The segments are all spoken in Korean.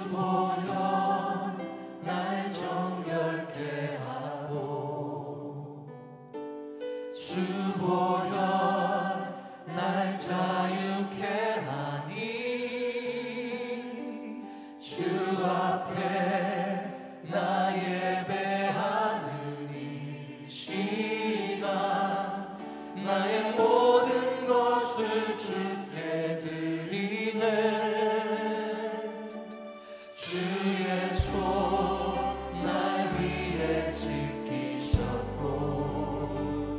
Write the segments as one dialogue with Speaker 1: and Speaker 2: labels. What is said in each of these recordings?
Speaker 1: 보혈 날 정결케 하고 주 보혈 날 자유케 하니 주 앞에 나 예배하는 이 시간 나의 모든 것을 주께 드리네. 주의 손 날 위해 지키셨고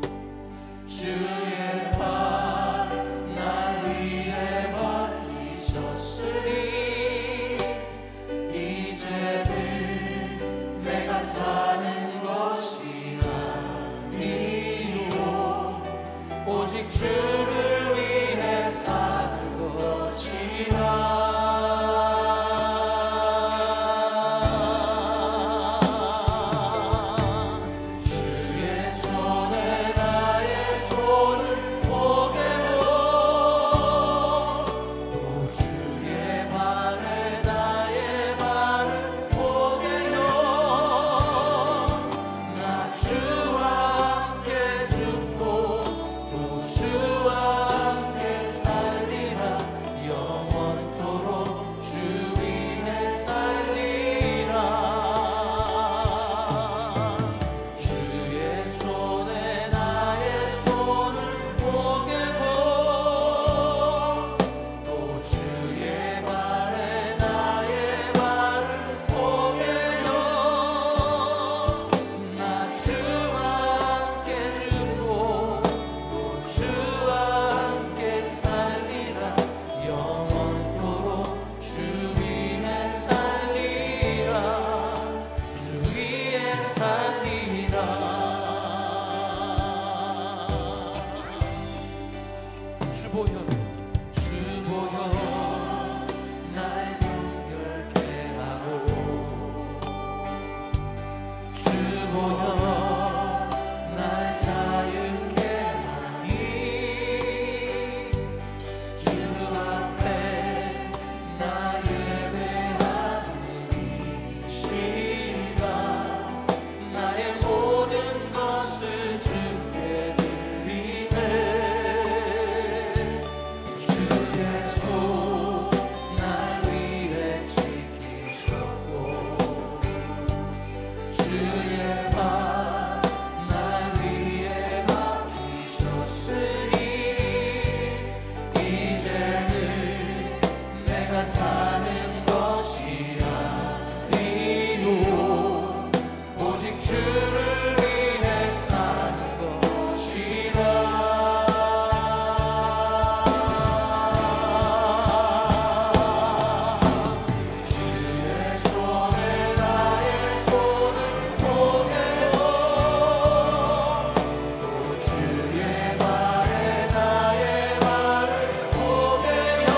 Speaker 1: 주의 발 날 위해 밝히셨으니 이제는 내가 사는 것이 아니요 오직 주를 위해 사는 것이라. 사는 것이 아니요 오직 주를 위해 사는 것이라. 주의 손에 나의 손을 보내고 또 주의 발에 나의 발을 보내요.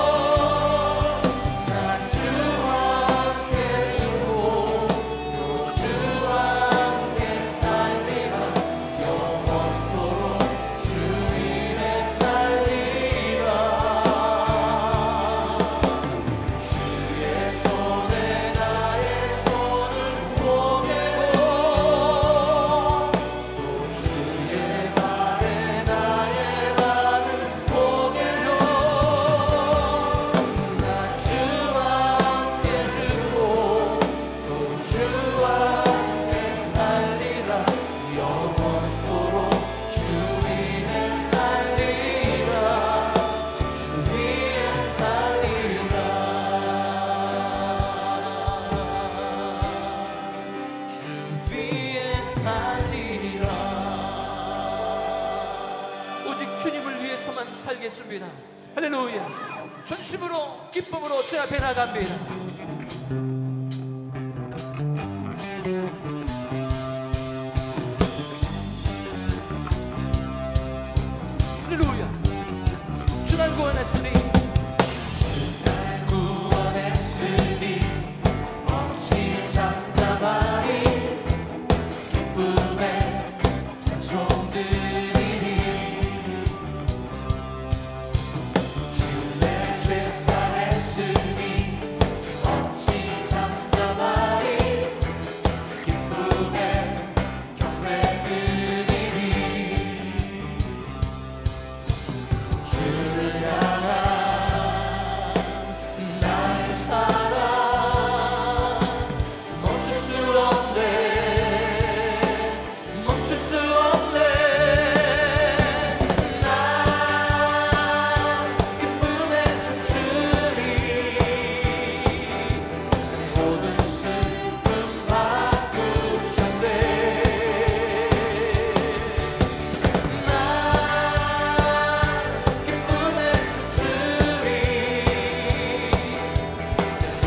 Speaker 1: 살겠습니다. 할렐루야. 전심으로 기쁨으로 주 앞에 나갑니다. 할렐루야. 주 날 구원했으니 주 날 구원했으니 없이 잠잠하니 기쁨에 찬송 드리니 주 내 죄 사했으니 사랑 멈출 수 없네 멈출 수 없네 난 기쁨에 춤추리 모든 슬픔 바꾸셨네 난 기쁨에 춤추리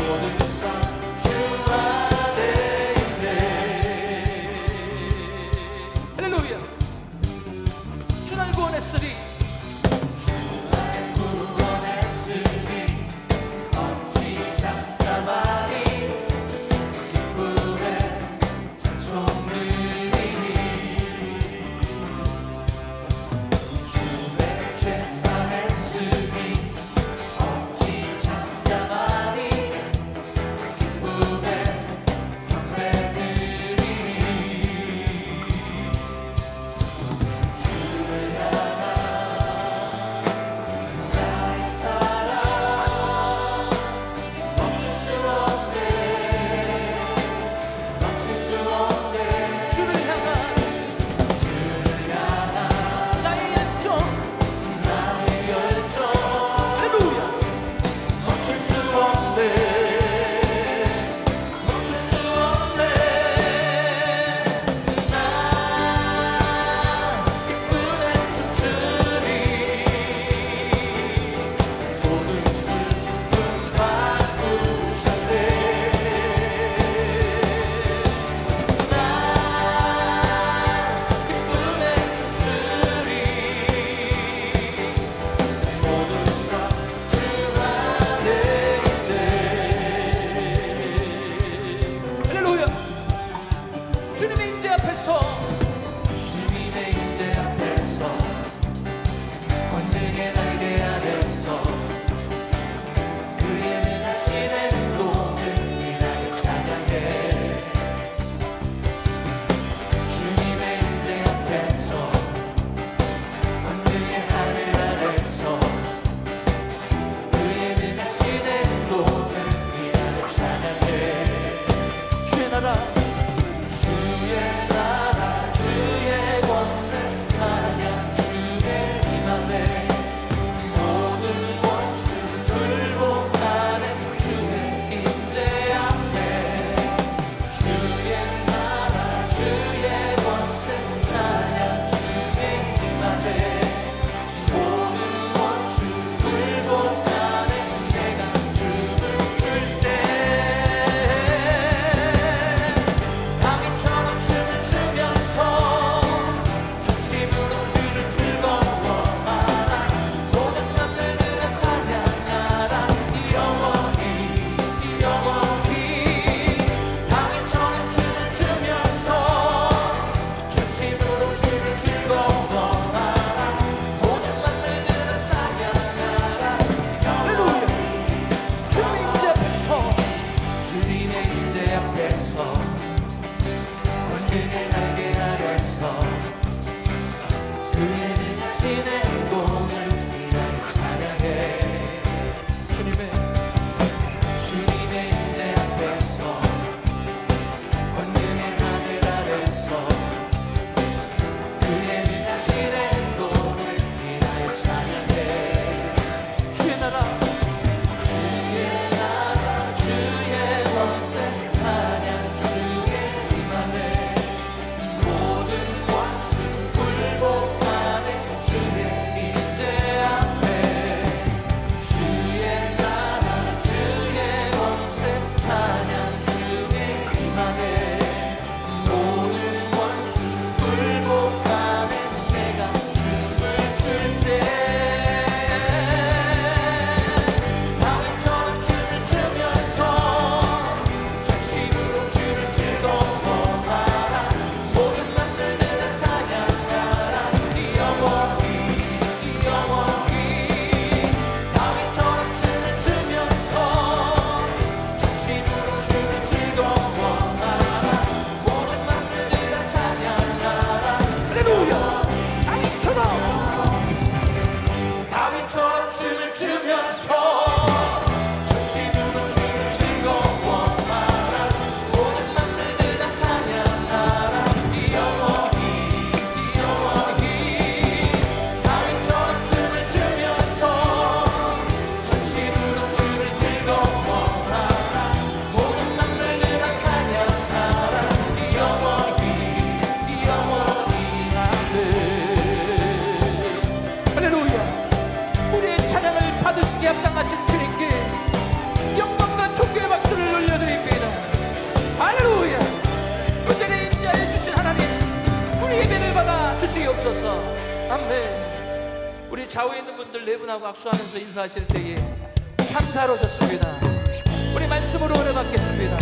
Speaker 1: 좌우에 있는 분들 네 분하고 악수하면서 인사하실 때에 참 잘 오셨습니다. 우리 말씀으로 은혜 받겠습니다.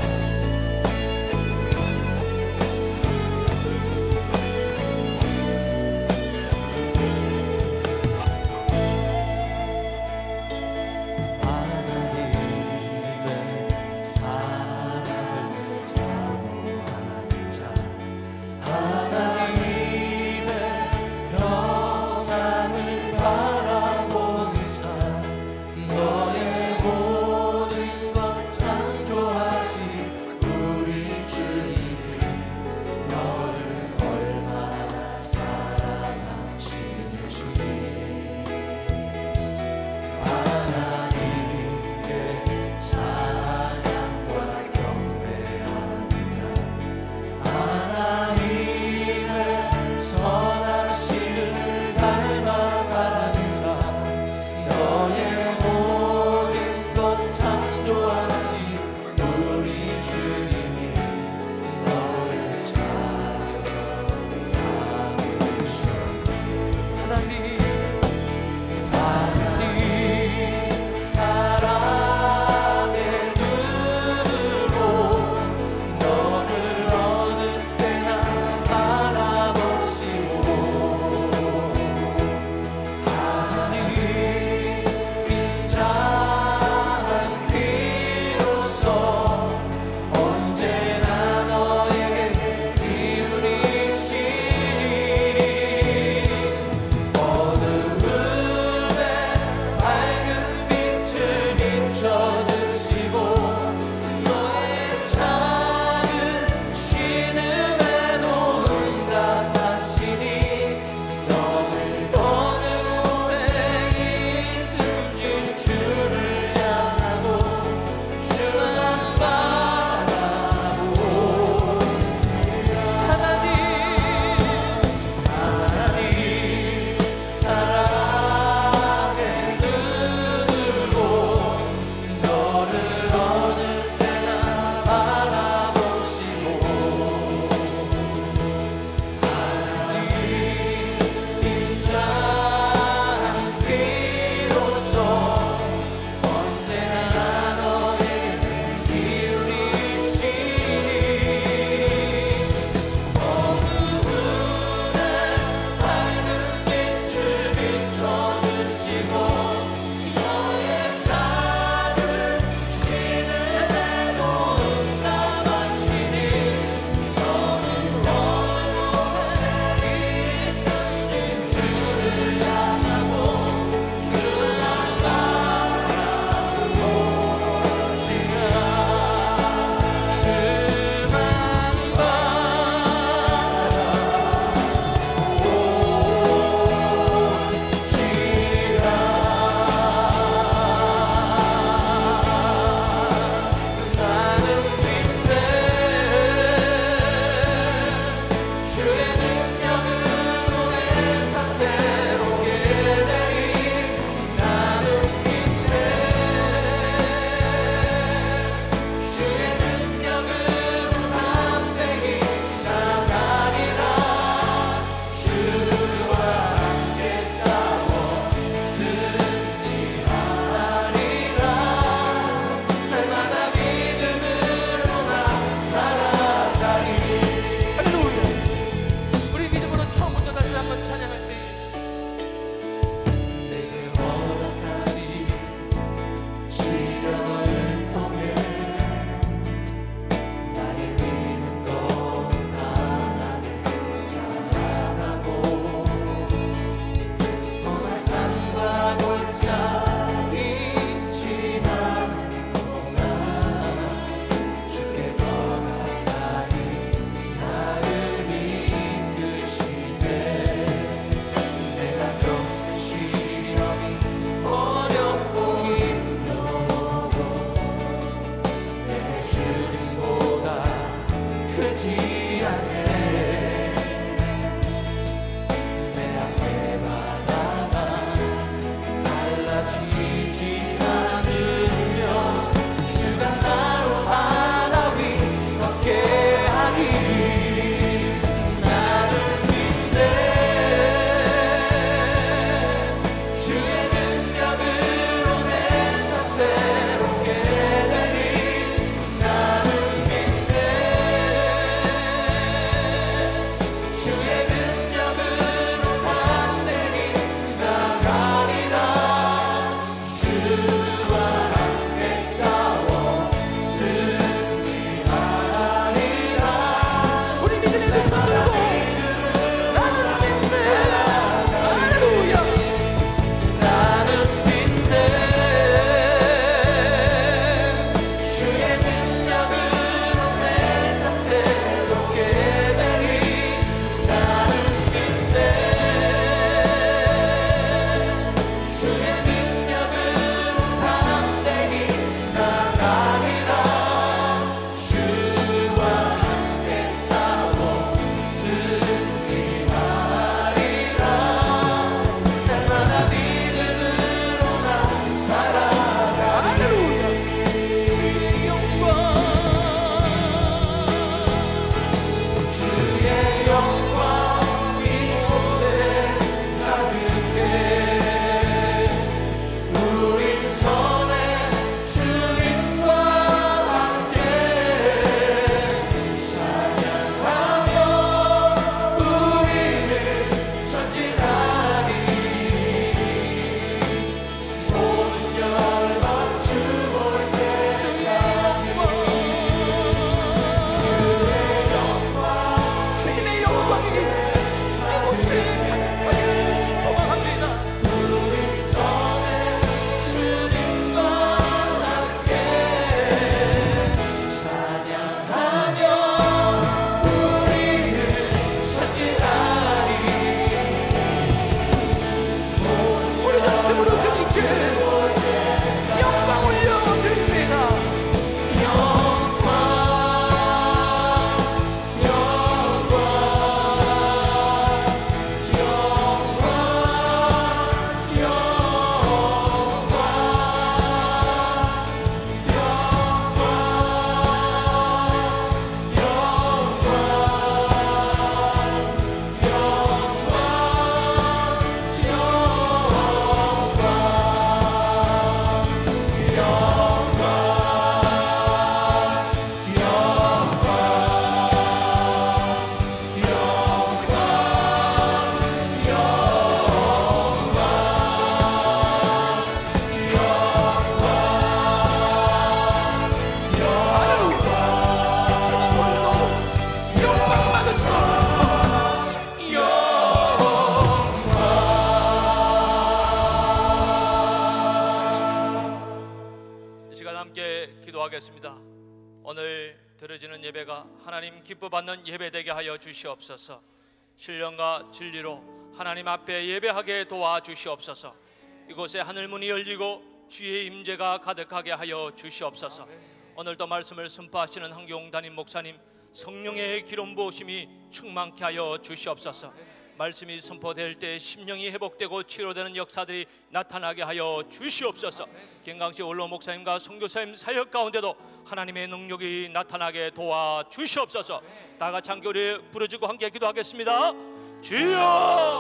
Speaker 2: 기도하겠습니다. 오늘 드려지는 예배가 하나님 기뻐 받는 예배 되게 하여 주시옵소서. 신령과 진리로 하나님 앞에 예배하게 도와주시옵소서. 이곳에 하늘문이 열리고 주의 임재가 가득하게 하여 주시옵소서. 오늘도 말씀을 선포하시는 한경 담임 목사님 성령의 기름 부으심이 충만케 하여 주시옵소서. 말씀이 선포될 때 심령이 회복되고 치료되는 역사들이 나타나게 하여 주시옵소서. 김강식 원로 목사님과 선교사님 사역 가운데도 하나님의 능력이 나타나게 도와 주시옵소서. 다같이 함께 우리 부르짖고 함께 기도하겠습니다. 주여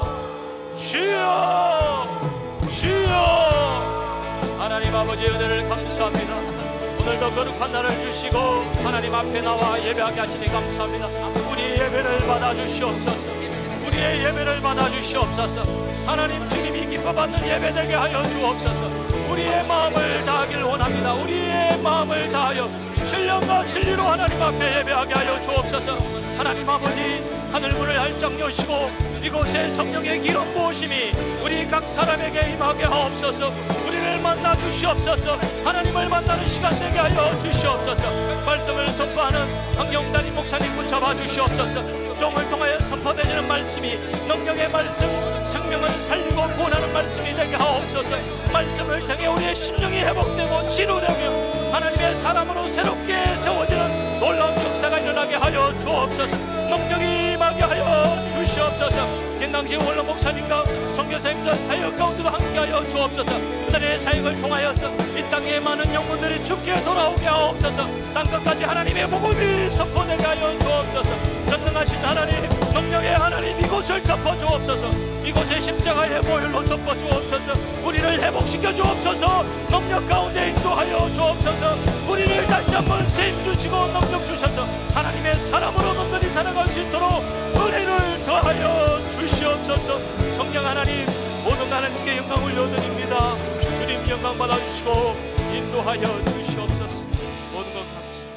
Speaker 2: 주여 주여. 하나님 아버지 은혜를 감사합니다. 오늘도 거룩한 날을 주시고 하나님 앞에 나와 예배하게 하시니 감사합니다. 우리의 예배를 받아주시옵소서. 우리의 예배를 받아주시옵소서. 하나님 주님이 기뻐받는 예배 되게 하여 주옵소서. 우리의 마음을 다하길 원합니다. 우리의 마음을 다하여 신령과 진리로 하나님 앞에 예배하게 하여 주옵소서. 하나님 아버지 하늘문을 활짝 여시고 이곳에 성령의 기름 부으심이 우리 각 사람에게 임하게 하옵소서. 우리를 만나 주시옵소서. 하나님을 만나는 시간 되게 하여 주시옵소서. 말씀을 선포하는 황경단임 목사님 붙잡아 주시옵소서. 종을 통하여 선포되는 말씀이 능력의 말씀, 생명을 살리고 구원하는 말씀이 되게 하옵소서. 말씀을 통해 우리의 심령이 회복되고 치료되며 하나님의 사람으로 새롭게 세워지는 놀라운 역사가 일어나게 하여 주옵소서. 능력이 임하게 하여 주시옵소서. 김강식 원로 목사님과 선교사님과 사역 가운데도 함께하여 주옵소서. 그들의 사역을 통하여서 이 땅에 많은 영혼들이 주께 돌아오게 하옵소서. 땅끝까지 하나님의 복음이 선포되게 하여 주옵소서. 전능하신 하나님, 능력의 하나님, 이곳을 덮어주옵소서. 이곳의 십자가의 보혈로 덮어주옵소서. 우리를 회복시켜 주옵소서. 능력 가운데 인도하여 주옵소서. 우리를 다시 한번 세임 주시고 능력 주셔서 하나님의 사람으로 든든히 살아갈 수 있도록 은혜를 더하여 주시옵소서. 성령 하나님, 모든 하나님께 영광 올려드립니다. 주님 영광 받아주시고 인도하여 주시옵소서. 모든 것 감사합니다.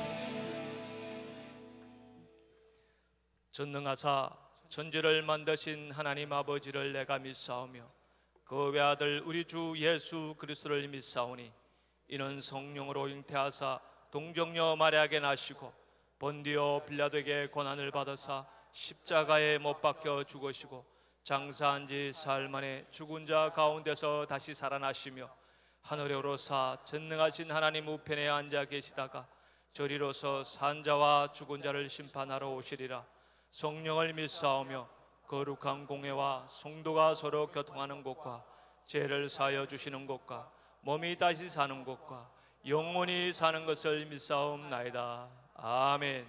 Speaker 2: 전능하사 천지를 만드신 하나님 아버지를 내가 믿사오며 그 외아들 우리 주 예수 그리스도를 믿사오니 이는 성령으로 잉태하사 동정녀 마리아에게 나시고 본디오 빌라도에게 고난을 받으사 십자가에 못 박혀 죽으시고 장사한 지 사흘 만에 죽은 자 가운데서 다시 살아나시며 하늘에 오르사 전능하신 하나님 우편에 앉아 계시다가 저리로서 산 자와 죽은 자를 심판하러 오시리라. 성령을 믿사오며 거룩한 공회와 성도가 서로 교통하는 곳과 죄를 사하여 주시는 곳과 몸이 다시 사는 곳과 영원히 사는 것을 믿사옵나이다. 아멘.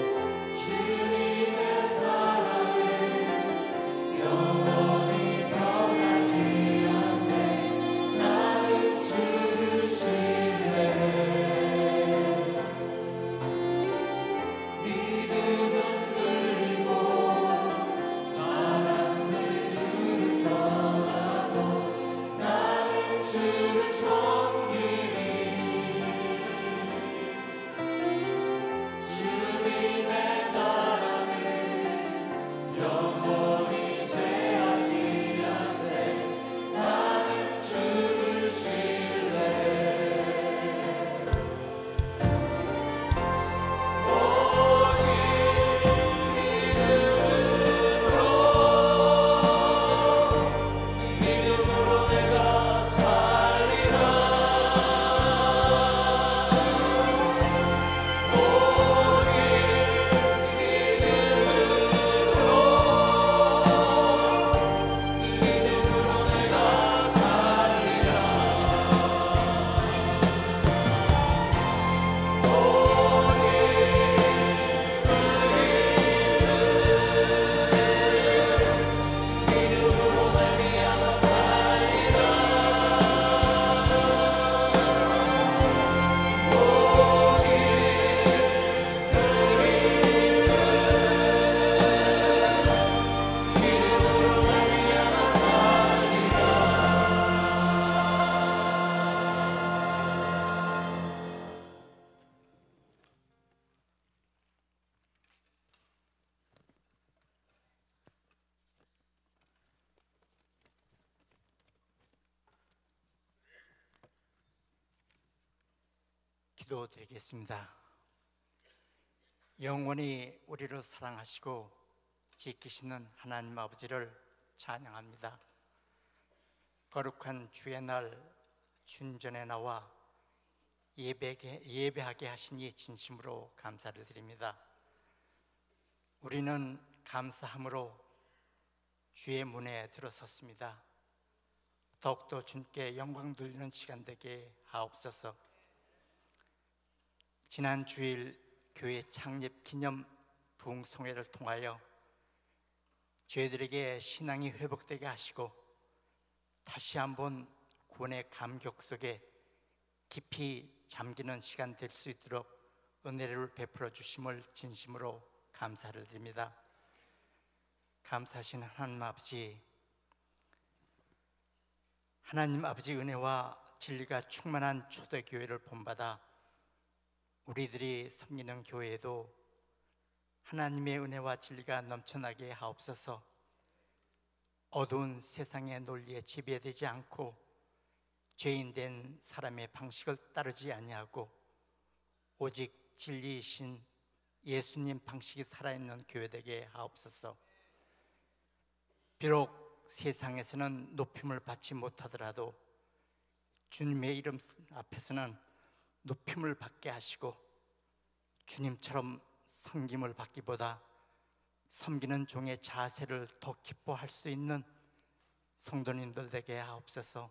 Speaker 3: 주님의 사랑을 영원히 기도드리겠습니다. 영원히 우리를 사랑하시고 지키시는 하나님 아버지를 찬양합니다. 거룩한 주의 날 준전에 나와 예배하게 하시니 진심으로 감사를 드립니다. 우리는 감사함으로 주의 문에 들어섰습니다. 더욱더 주님께 영광 돌리는 시간 되게 하옵소서. 지난 주일 교회 창립 기념 부흥성회를 통하여 저희들에게 신앙이 회복되게 하시고 다시 한번 구원의 감격 속에 깊이 잠기는 시간 될 수 있도록 은혜를 베풀어 주심을 진심으로 감사를 드립니다. 감사하신 하나님 아버지 은혜와 진리가 충만한 초대교회를 본받아 우리들이 섬기는 교회에도 하나님의 은혜와 진리가 넘쳐나게 하옵소서. 어두운 세상의 논리에 지배되지 않고 죄인된 사람의 방식을 따르지 아니하고 오직 진리이신 예수님 방식이 살아있는 교회 되게 하옵소서. 비록 세상에서는 높임을 받지 못하더라도 주님의 이름 앞에서는 높임을 받게 하시고 주님처럼 섬김을 받기보다 섬기는 종의 자세를 더 기뻐할 수 있는 성도님들 되게 하옵소서.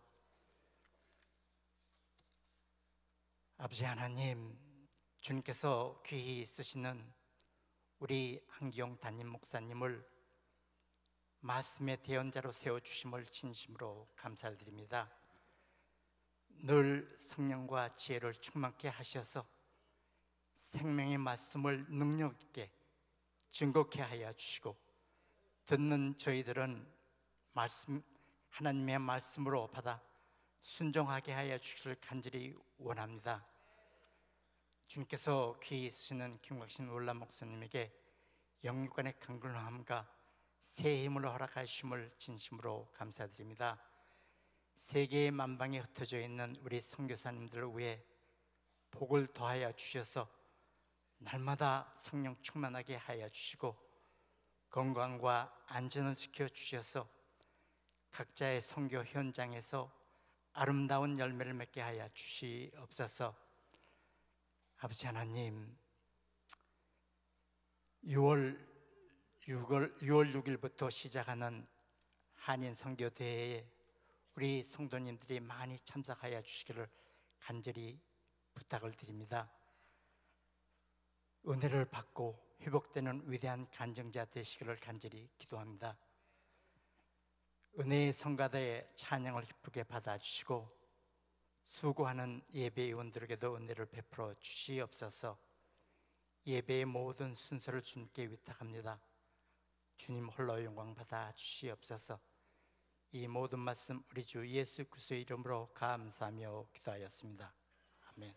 Speaker 3: 아버지 하나님, 주님께서 귀히 쓰시는 우리 한기영 담임 목사님을 말씀의 대언자로 세워주심을 진심으로 감사드립니다. 늘 성령과 지혜를 충만케 하셔서 생명의 말씀을 능력 있게 증거케 하여 주시고 듣는 저희들은 하나님의 말씀으로 받아 순종하게 하여 주시기를 간절히 원합니다. 주님께서 귀히 쓰시는 김곽신 월남 목사님에게 영육간의 강건함과 새 힘을 허락하심을 진심으로 감사드립니다. 세계의 만방에 흩어져 있는 우리 선교사님들을 위해 복을 더하여 주셔서 날마다 성령 충만하게 하여 주시고 건강과 안전을 지켜 주셔서 각자의 선교 현장에서 아름다운 열매를 맺게 하여 주시옵소서. 아버지 하나님, 6월 6일부터 시작하는 한인 선교대회에 우리 성도님들이 많이 참석하여 주시기를 간절히 부탁을 드립니다. 은혜를 받고 회복되는 위대한 간증자 되시기를 간절히 기도합니다. 은혜의 성가대의 찬양을 기쁘게 받아주시고 수고하는 예배위원들에게도 은혜를 베풀어 주시옵소서. 예배의 모든 순서를 주님께 위탁합니다. 주님 홀로 영광 받아 주시옵소서. 이 모든 말씀 우리 주 예수 그리스도의 이름으로 감사하며 기도하였습니다. 아멘.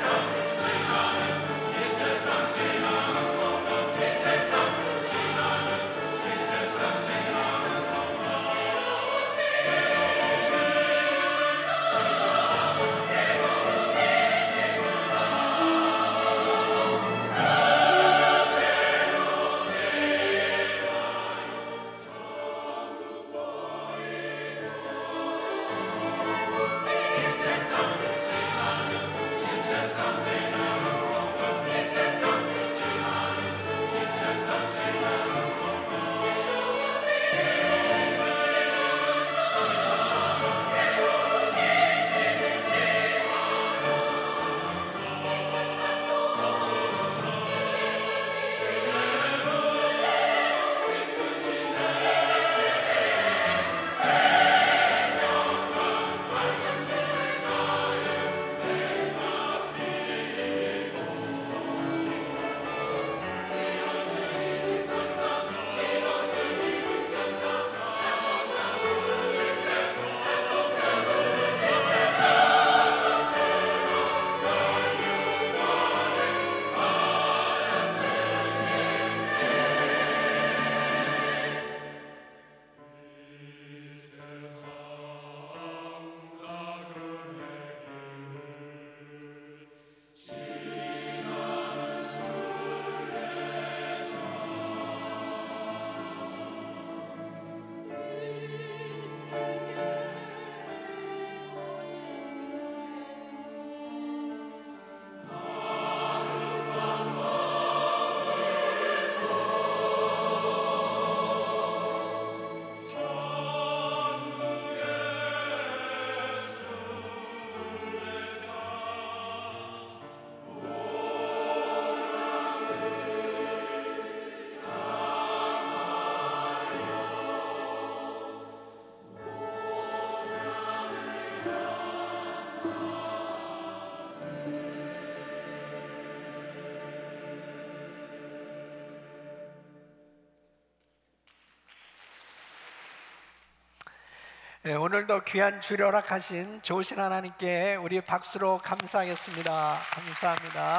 Speaker 4: 네, 오늘도 귀한 주를 허락하신 좋으신 하나님께 우리 박수로 감사하겠습니다. 감사합니다.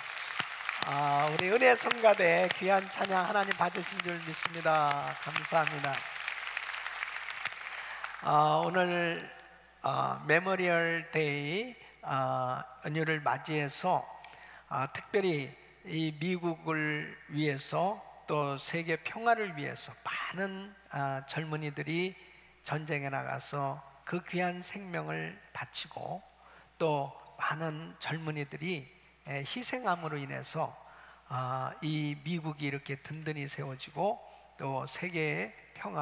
Speaker 4: 우리 은혜 성가대 귀한 찬양 하나님 받으신 줄 믿습니다. 감사합니다. 오늘 메모리얼 데이 연휴를 맞이해서 특별히 이 미국을 위해서 또 세계 평화를 위해서 많은 젊은이들이 전쟁에 나가서 그 귀한 생명을 바치고 또 많은 젊은이들이 희생함으로 인해서 이 미국이 이렇게 든든히 세워지고 또 세계의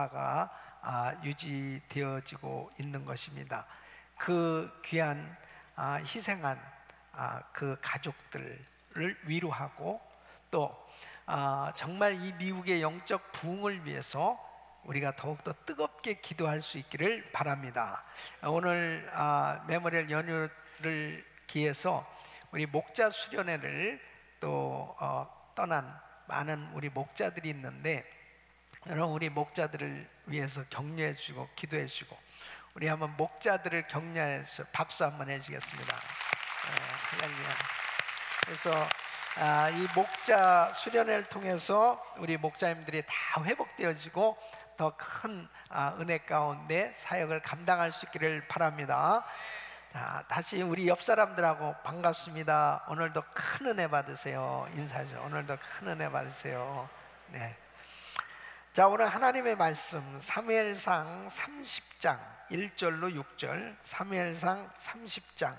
Speaker 4: 평화가 유지되어지고 있는 것입니다. 그 귀한 희생한 그 가족들을 위로하고 또 정말 이 미국의 영적 부흥을 위해서 우리가 더욱더 뜨겁게 기도할 수 있기를 바랍니다. 오늘 메모리얼 연휴를 기해서 우리 목자 수련회를 또 떠난 많은 우리 목자들이 있는데 여러분 우리 목자들을 위해서 격려해 주시고 기도해 주시고 우리 한번 목자들을 격려해서 박수 한번 해주겠습니다. 할렐루야. 그래서 이 목자 수련회를 통해서 우리 목자님들이 다 회복되어지고 더 큰 은혜 가운데 사역을 감당할 수 있기를 바랍니다. 자, 다시 우리 옆 사람들하고 반갑습니다. 오늘도 큰 은혜 받으세요. 인사죠. 오늘도 큰 은혜 받으세요. 네. 자, 오늘 하나님의 말씀 사무엘상 30장 1절로 6절, 사무엘상 30장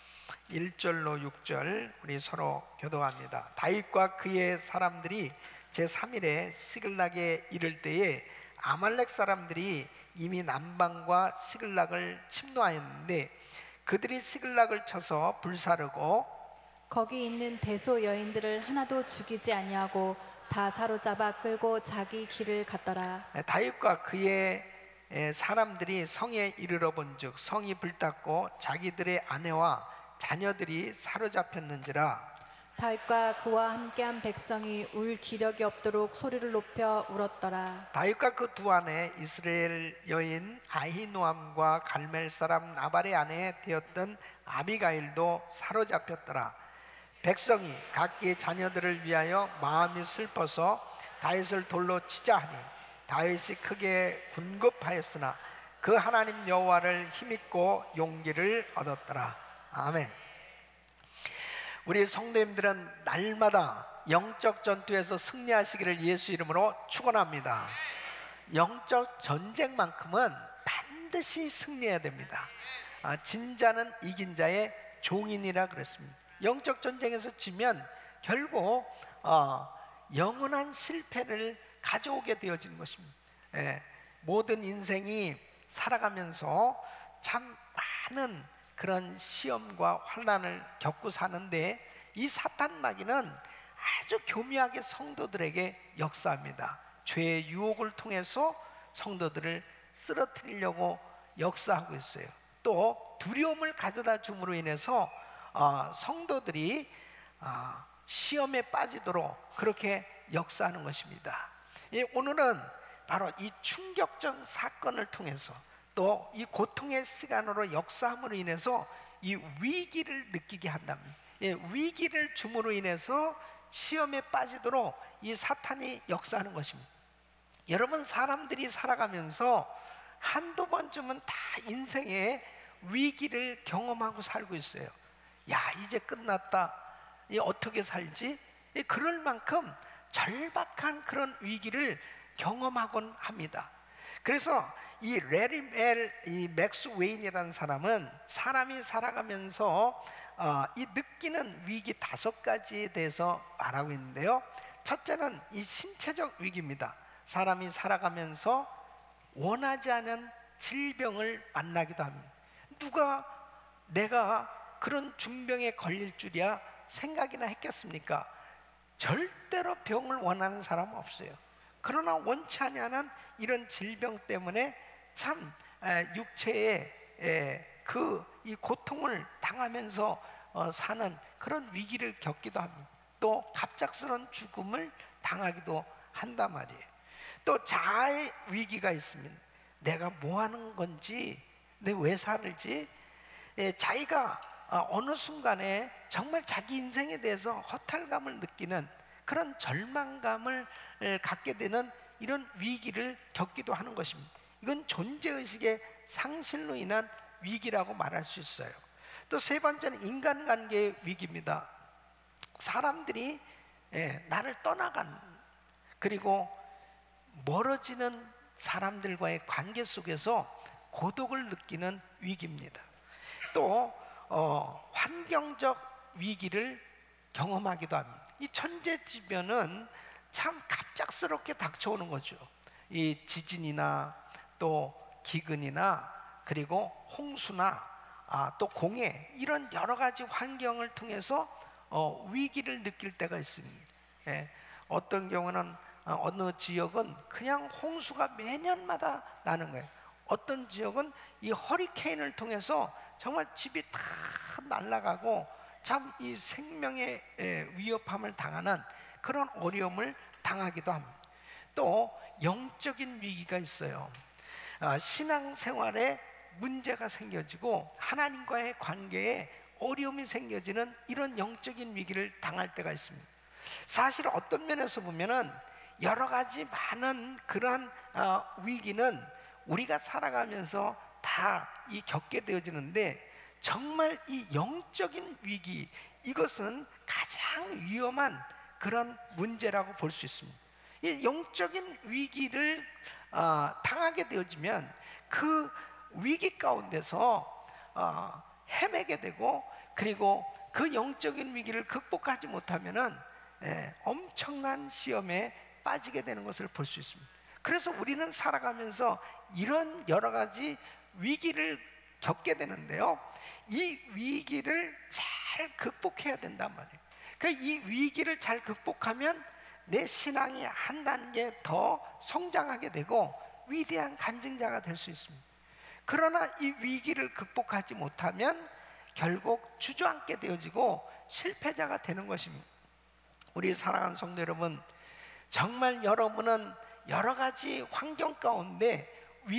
Speaker 4: 1절로 6절 우리 서로 교독합니다. 다윗과 그의 사람들이 제3일에 시글락에 이를 때에 아말렉 사람들이 이미 남방과 시글락을 침노하였는데 그들이 시글락을 쳐서 불사르고
Speaker 5: 거기 있는 대소 여인들을 하나도 죽이지 아니하고 다 사로잡아 끌고 자기 길을 갔더라.
Speaker 4: 다윗과 그의 사람들이 성에 이르러 본즉 성이 불탔고 자기들의 아내와 자녀들이 사로잡혔는지라.
Speaker 5: 다윗과 그와 함께한 백성이 울 기력이 없도록 소리를 높여 울었더라.
Speaker 4: 다윗과 그 두 아내 이스라엘 여인 아히노암과 갈멜 사람 나발의 아내 되었던 아비가일도 사로잡혔더라. 백성이 각기의 자녀들을 위하여 마음이 슬퍼서 다윗을 돌로 치자 하니 다윗이 크게 군급하였으나 그 하나님 여호와를 힘입고 용기를 얻었더라. 아멘. 우리 성도님들은 날마다 영적 전투에서 승리하시기를 예수 이름으로 축원합니다. 영적 전쟁만큼은 반드시 승리해야 됩니다. 진자는 이긴 자의 종인이라 그랬습니다. 영적 전쟁에서 지면 결국 영원한 실패를 가져오게 되어지는 것입니다. 모든 인생이 살아가면서 참 많은 그런 시험과 환난을 겪고 사는데 이 사탄 마귀는 아주 교묘하게 성도들에게 역사합니다. 죄의 유혹을 통해서 성도들을 쓰러뜨리려고 역사하고 있어요. 또 두려움을 가져다 줌으로 인해서 성도들이 시험에 빠지도록 그렇게 역사하는 것입니다. 오늘은 바로 이 충격적 사건을 통해서 또 이 고통의 시간으로 역사함으로 인해서 이 위기를 느끼게 한답니다. 위기를 줌으로 인해서 시험에 빠지도록 이 사탄이 역사하는 것입니다. 여러분, 사람들이 살아가면서 한두 번쯤은 다 인생의 위기를 경험하고 살고 있어요. 야, 이제 끝났다, 어떻게 살지? 그럴 만큼 절박한 그런 위기를 경험하곤 합니다. 그래서 이 이 맥스 웨인이라는 사람은 사람이 살아가면서 이 느끼는 위기 5가지에 대해서 말하고 있는데요. 첫째는 이 신체적 위기입니다. 사람이 살아가면서 원하지 않은 질병을 만나기도 합니다. 누가 내가 그런 중병에 걸릴 줄이야 생각이나 했겠습니까? 절대로 병을 원하는 사람은 없어요. 그러나 원치 않는 이런 질병 때문에 참 육체의 이 고통을 당하면서 사는 그런 위기를 겪기도 합니다. 또 갑작스러운 죽음을 당하기도 한단 말이에요. 또 자아의 위기가 있습니다. 내가 뭐 하는 건지, 내가 왜 살지? 자기가 어느 순간에 정말 자기 인생에 대해서 허탈감을 느끼는 그런 절망감을 갖게 되는 이런 위기를 겪기도 하는 것입니다. 이건 존재의식의 상실로 인한 위기라고 말할 수 있어요. 또 세 번째는 인간관계의 위기입니다. 사람들이 나를 떠나간, 그리고 멀어지는 사람들과의 관계 속에서 고독을 느끼는 위기입니다. 또 환경적 위기를 경험하기도 합니다. 이 천재지변은 참 갑작스럽게 닥쳐오는 거죠. 이 지진이나 또 기근이나 그리고 홍수나 또 공해, 이런 여러 가지 환경을 통해서 위기를 느낄 때가 있습니다. 어떤 경우는 어느 지역은 그냥 홍수가 매년마다 나는 거예요. 어떤 지역은 이 허리케인을 통해서 정말 집이 다 날아가고 참 이 생명의 위협함을 당하는 그런 어려움을 당하기도 합니다. 또 영적인 위기가 있어요. 신앙생활에 문제가 생겨지고 하나님과의 관계에 어려움이 생겨지는 이런 영적인 위기를 당할 때가 있습니다. 사실 어떤 면에서 보면은 여러 가지 많은 그러한 위기는 우리가 살아가면서 다 겪게 되어지는데, 정말 이 영적인 위기, 이것은 가장 위험한 그런 문제라고 볼 수 있습니다. 이 영적인 위기를 당하게 되어지면 그 위기 가운데서 헤매게 되고, 그리고 그 영적인 위기를 극복하지 못하면은 엄청난 시험에 빠지게 되는 것을 볼 수 있습니다. 그래서 우리는 살아가면서 이런 여러 가지 위기를 겪게 되는데요, 이 위기를 잘 극복해야 된단 말이에요. 그러니까 이 위기를 잘 극복하면 내 신앙이 한 단계 더 성장하게 되고 위대한 간증자가 될 수 있습니다. 그러나 이 위기를 극복하지 못하면 결국 주저앉게 되어지고 실패자가 되는 것입니다. 우리 사랑하는 성도 여러분, 정말 여러분은 여러 가지 환경 가운데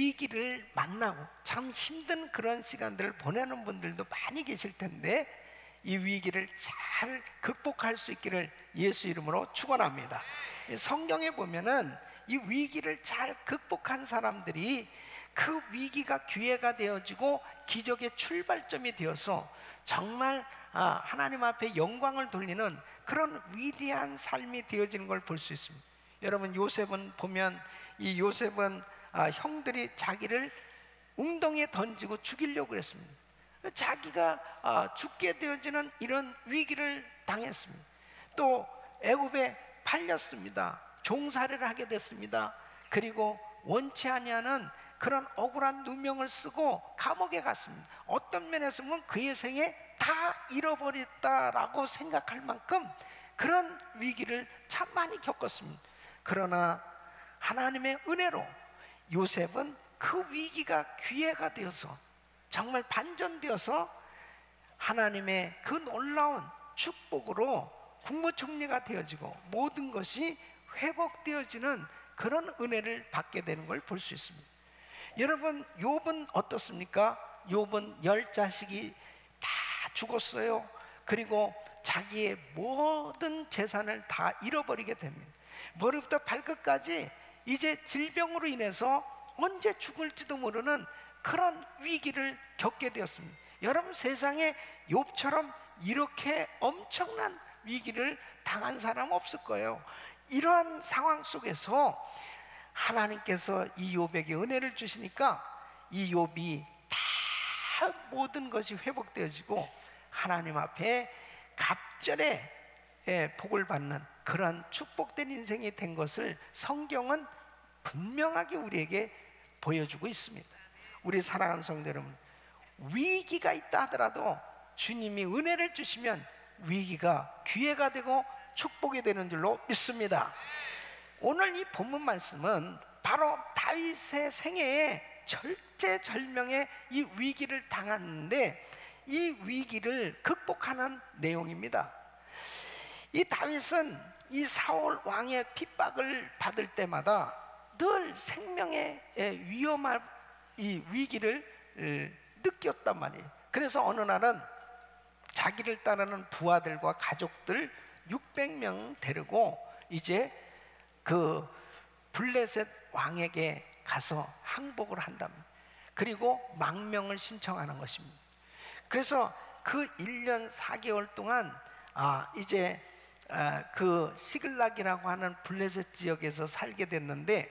Speaker 4: 위기를 만나고 참 힘든 그런 시간들을 보내는 분들도 많이 계실 텐데, 이 위기를 잘 극복할 수 있기를 예수 이름으로 축원합니다. 성경에 보면은 이 위기를 잘 극복한 사람들이 그 위기가 기회가 되어지고 기적의 출발점이 되어서 정말 하나님 앞에 영광을 돌리는 그런 위대한 삶이 되어지는 걸 볼 수 있습니다. 여러분, 요셉은 보면 이 요셉은 형들이 자기를 웅덩이에 던지고 죽이려고 했습니다. 자기가 죽게 되어지는 이런 위기를 당했습니다. 또 애굽에 팔렸습니다. 종살이를 하게 됐습니다. 그리고 원치 아니하는 그런 억울한 누명을 쓰고 감옥에 갔습니다. 어떤 면에서 보면 그의 생에 다 잃어버렸다라고 생각할 만큼 그런 위기를 참 많이 겪었습니다. 그러나 하나님의 은혜로 요셉은 그 위기가 기회가 되어서 정말 반전되어서 하나님의 그 놀라운 축복으로 국무총리가 되어지고 모든 것이 회복되어지는 그런 은혜를 받게 되는 걸 볼 수 있습니다. 여러분, 욥은 어떻습니까? 욥은 10자식이 다 죽었어요. 그리고 자기의 모든 재산을 다 잃어버리게 됩니다. 머리부터 발끝까지 이제 질병으로 인해서 언제 죽을지도 모르는 그런 위기를 겪게 되었습니다. 여러분, 세상에 욥처럼 이렇게 엄청난 위기를 당한 사람 없을 거예요. 이러한 상황 속에서 하나님께서 이 욥에게 은혜를 주시니까 이 욥이 다 모든 것이 회복되어지고 하나님 앞에 갑절에 복을 받는 그런 축복된 인생이 된 것을 성경은 분명하게 우리에게 보여주고 있습니다. 우리 사랑하는 성도 여러분, 위기가 있다 하더라도 주님이 은혜를 주시면 위기가 기회가 되고 축복이 되는 줄로 믿습니다. 오늘 이 본문 말씀은 바로 다윗의 생애에 절제절명의 이 위기를 당했는데 이 위기를 극복하는 내용입니다. 이 다윗은 이 사울 왕의 핍박을 받을 때마다 늘 생명의 위험한 이 위기를 느꼈단 말이에요. 그래서 어느 날은 자기를 따르는 부하들과 가족들 600명 데리고 이제 그 블레셋 왕에게 가서 항복을 한답니다. 그리고 망명을 신청하는 것입니다. 그래서 그 1년 4개월 동안 이제 그 시글락이라고 하는 블레셋 지역에서 살게 됐는데,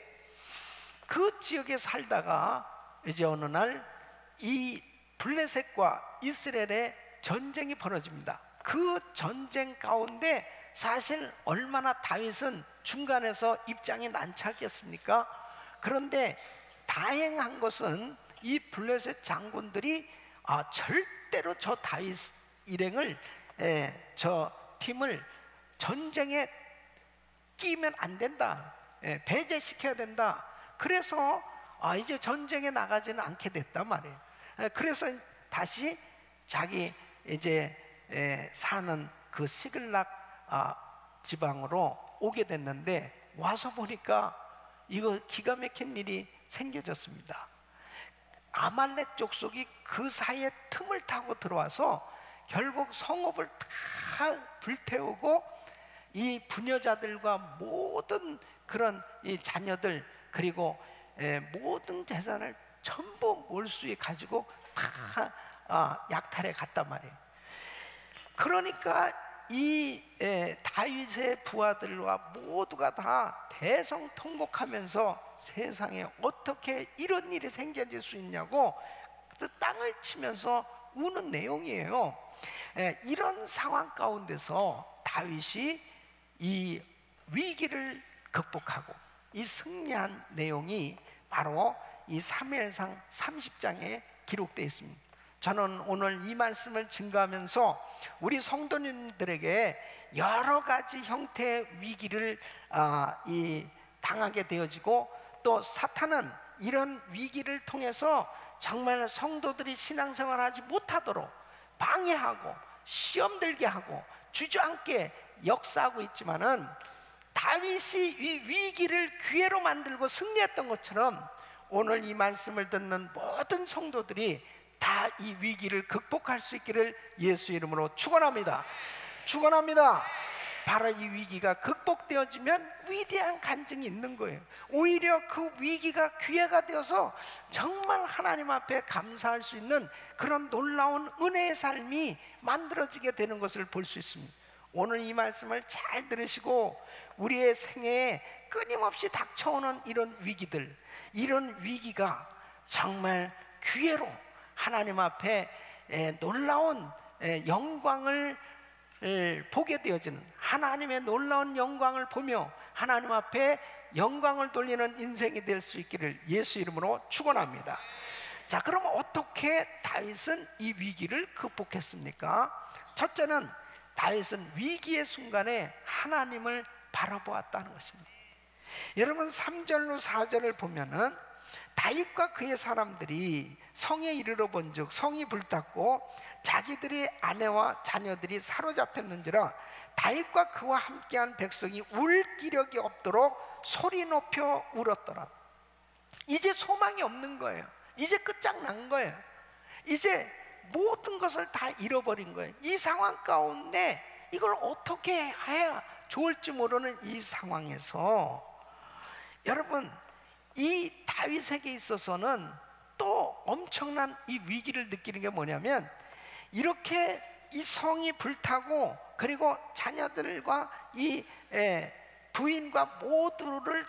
Speaker 4: 그 지역에 살다가 이제 어느 날 이 블레셋과 이스라엘의 전쟁이 벌어집니다. 그 전쟁 가운데 사실 얼마나 다윗은 중간에서 입장이 난처했겠습니까? 그런데 다행한 것은 이 블레셋 장군들이 절대로 저 다윗 일행을 저 팀을 전쟁에 끼면 안 된다, 배제시켜야 된다. 그래서 이제 전쟁에 나가지는 않게 됐단 말이에요. 그래서 다시 자기 이제 사는 그 시글락 지방으로 오게 됐는데, 와서 보니까 이거 기가 막힌 일이 생겨졌습니다. 아말렉 족속이 그 사이에 틈을 타고 들어와서 결국 성읍을 다 불태우고 이 부녀자들과 모든 그런 이 자녀들, 그리고 모든 재산을 전부 몰수해 가지고 다 약탈해 갔단 말이에요. 그러니까 이 다윗의 부하들과 모두가 다 대성통곡하면서 세상에 어떻게 이런 일이 생겨질 수 있냐고 땅을 치면서 우는 내용이에요. 이런 상황 가운데서 다윗이 이 위기를 극복하고 이 승리한 내용이 바로 이 사무엘상 30장에 기록되어 있습니다. 저는 오늘 이 말씀을 증거하면서 우리 성도님들에게 여러 가지 형태의 위기를 당하게 되어지고, 또 사탄은 이런 위기를 통해서 정말 성도들이 신앙생활을 하지 못하도록 방해하고 시험 들게 하고 주저앉게 역사하고 있지만은, 다윗이 이 위기를 기회로 만들고 승리했던 것처럼 오늘 이 말씀을 듣는 모든 성도들이 다 다 이 위기를 극복할 수 있기를 예수 이름으로 축원합니다. 축원합니다. 바로 이 위기가 극복되어지면 위대한 간증이 있는 거예요. 오히려 그 위기가 기회가 되어서 정말 하나님 앞에 감사할 수 있는 그런 놀라운 은혜의 삶이 만들어지게 되는 것을 볼 수 있습니다. 오늘 이 말씀을 잘 들으시고 우리의 생애에 끊임없이 닥쳐오는 이런 위기들, 이런 위기가 정말 기회로 하나님 앞에 놀라운 영광을 보게 되어지는, 하나님의 놀라운 영광을 보며 하나님 앞에 영광을 돌리는 인생이 될 수 있기를 예수 이름으로 축원합니다. 자, 그럼 어떻게 다윗은 이 위기를 극복했습니까? 첫째는 다윗은 위기의 순간에 하나님을 바라보았다는 것입니다. 여러분 3절로 4절을 보면은 다윗과 그의 사람들이 성에 이르러 본즉 성이 불탔고 자기들의 아내와 자녀들이 사로잡혔는지라 다윗과 그와 함께한 백성이 울 기력이 없도록 소리 높여 울었더라. 이제 소망이 없는 거예요. 이제 끝장난 거예요. 이제 모든 것을 다 잃어버린 거예요. 이 상황 가운데 이걸 어떻게 해야 좋을지 모르는 이 상황에서 여러분, 이 다윗에게 있어서는 또 엄청난 이 위기를 느끼는 게 뭐냐면, 이렇게 이 성이 불타고 그리고 자녀들과 이 부인과 모두를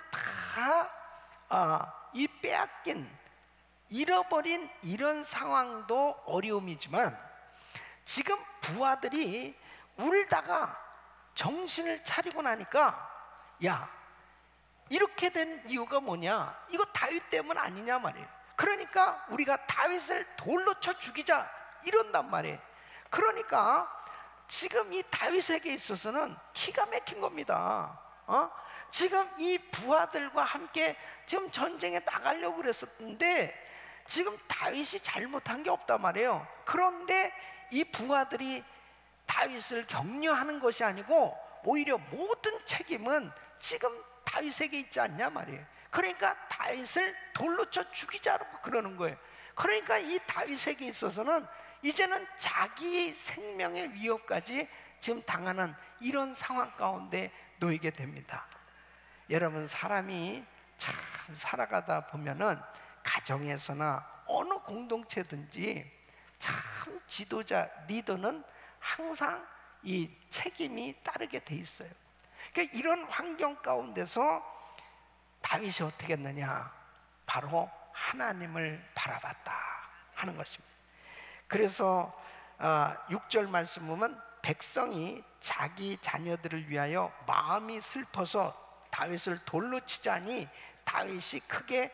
Speaker 4: 다 이 빼앗긴, 잃어버린 이런 상황도 어려움이지만 지금 부하들이 울다가 정신을 차리고 나니까 야, 이렇게 된 이유가 뭐냐? 이거 다윗 때문 아니냐 말이에요. 그러니까 우리가 다윗을 돌로 쳐 죽이자 이런단 말이에요. 그러니까 지금 이 다윗에게 있어서는 기가 막힌 겁니다. 지금 이 부하들과 함께 지금 전쟁에 나가려고 그랬었는데 지금 다윗이 잘못한 게 없단 말이에요. 그런데 이 부하들이 다윗을 격려하는 것이 아니고 오히려 모든 책임은 지금 다윗에게 있지 않냐 말이에요. 그러니까 다윗을 돌로 쳐 죽이자고 그러는 거예요. 그러니까 이 다윗에게 있어서는 이제는 자기 생명의 위협까지 지금 당하는 이런 상황 가운데 놓이게 됩니다. 여러분, 사람이 참 살아가다 보면은 가정에서나 어느 공동체든지 참 지도자, 리더는 항상 이 책임이 따르게 돼 있어요. 그러니까 이런 환경 가운데서 다윗이 어떻게 했느냐? 바로 하나님을 바라봤다 하는 것입니다. 그래서 6절 말씀 보면 백성이 자기 자녀들을 위하여 마음이 슬퍼서 다윗을 돌로 치자니 다윗이 크게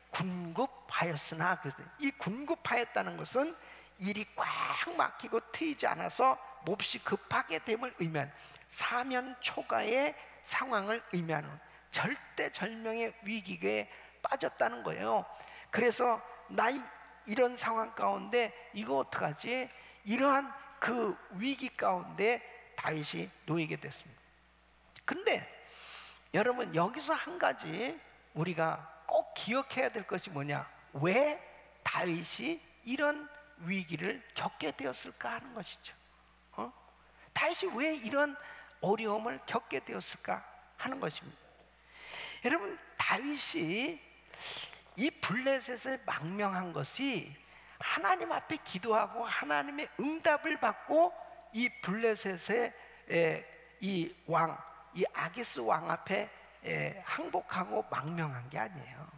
Speaker 4: 군급하였으나, 그래서 이 군급하였다는 것은 일이 꽉 막히고 트이지 않아서 몹시 급하게 됨을 의미하는, 사면 초가의 상황을 의미하는 절대절명의 위기에 빠졌다는 거예요. 그래서 나 이런 상황 가운데 이거 어떡하지? 이러한 그 위기 가운데 다윗이 놓이게 됐습니다. 근데 여러분, 여기서 한 가지 우리가 꼭 기억해야 될 것이 뭐냐? 왜 다윗이 이런 위기를 겪게 되었을까 하는 것이죠. 다윗이 왜 이런 어려움을 겪게 되었을까 하는 것입니다. 여러분, 다윗이 이 블레셋을 망명한 것이 하나님 앞에 기도하고 하나님의 응답을 받고 이 블레셋의 이 왕, 이 아기스 왕 앞에 항복하고 망명한 게 아니에요.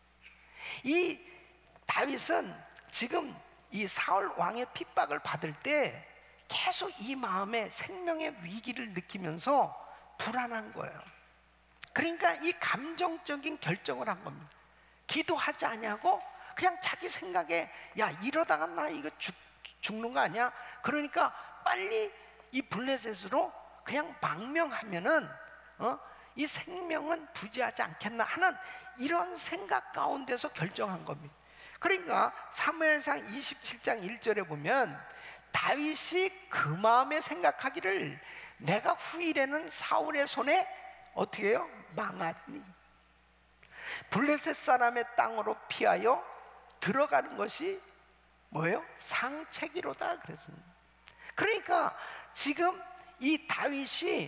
Speaker 4: 이 다윗은 지금 이 사울 왕의 핍박을 받을 때 계속 이 마음에 생명의 위기를 느끼면서 불안한 거예요. 그러니까 이 감정적인 결정을 한 겁니다. 기도하지 않냐고 그냥 자기 생각에 야, 이러다가 나 이거 죽는 거 아니야? 그러니까 빨리 이 블레셋으로 그냥 망명하면은 이 생명은 부지하지 않겠나 하는 이런 생각 가운데서 결정한 겁니다. 그러니까 사무엘상 27장 1절에 보면 다윗이 그 마음에 생각하기를 내가 후일에는 사울의 손에 어떻게 해요? 망하리니 블레셋 사람의 땅으로 피하여 들어가는 것이 뭐예요? 상책이로다 그랬습니다. 그러니까 지금 이 다윗이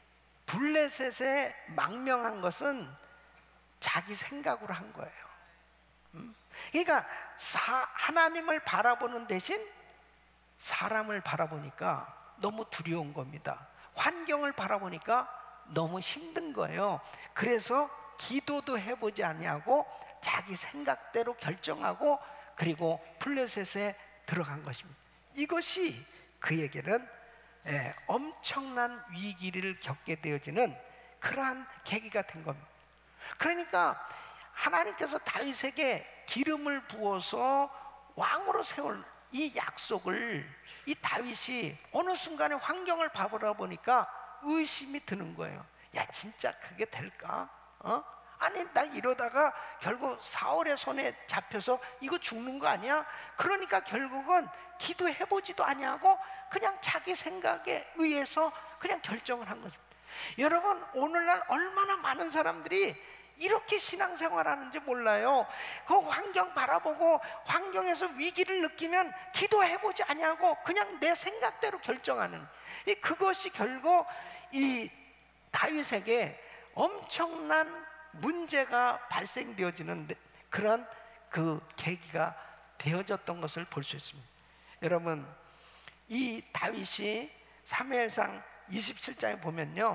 Speaker 4: 블레셋에 망명한 것은 자기 생각으로 한 거예요. 그러니까 하나님을 바라보는 대신 사람을 바라보니까 너무 두려운 겁니다. 환경을 바라보니까 너무 힘든 거예요. 그래서 기도도 해보지 아니하고 자기 생각대로 결정하고 그리고 블레셋에 들어간 것입니다. 이것이 그에게는 엄청난 위기를 겪게 되어지는 그러한 계기가 된 겁니다. 그러니까 하나님께서 다윗에게 기름을 부어서 왕으로 세울 이 약속을 이 다윗이 어느 순간에 환경을 바라보니까 의심이 드는 거예요. 야, 진짜 그게 될까? 아니, 나 이러다가 결국 사울의 손에 잡혀서 이거 죽는 거 아니야? 그러니까 결국은 기도해보지도 아니하고 그냥 자기 생각에 의해서 그냥 결정을 한 것입니다. 여러분, 오늘날 얼마나 많은 사람들이 이렇게 신앙생활하는지 몰라요. 그 환경 바라보고 환경에서 위기를 느끼면 기도해보지 아니하고 그냥 내 생각대로 결정하는, 그것이 결국 이 다윗에게 엄청난 문제가 발생되어지는 그런 그 계기가 되어졌던 것을 볼 수 있습니다. 여러분, 이 다윗이 사무엘상 27장에 보면요,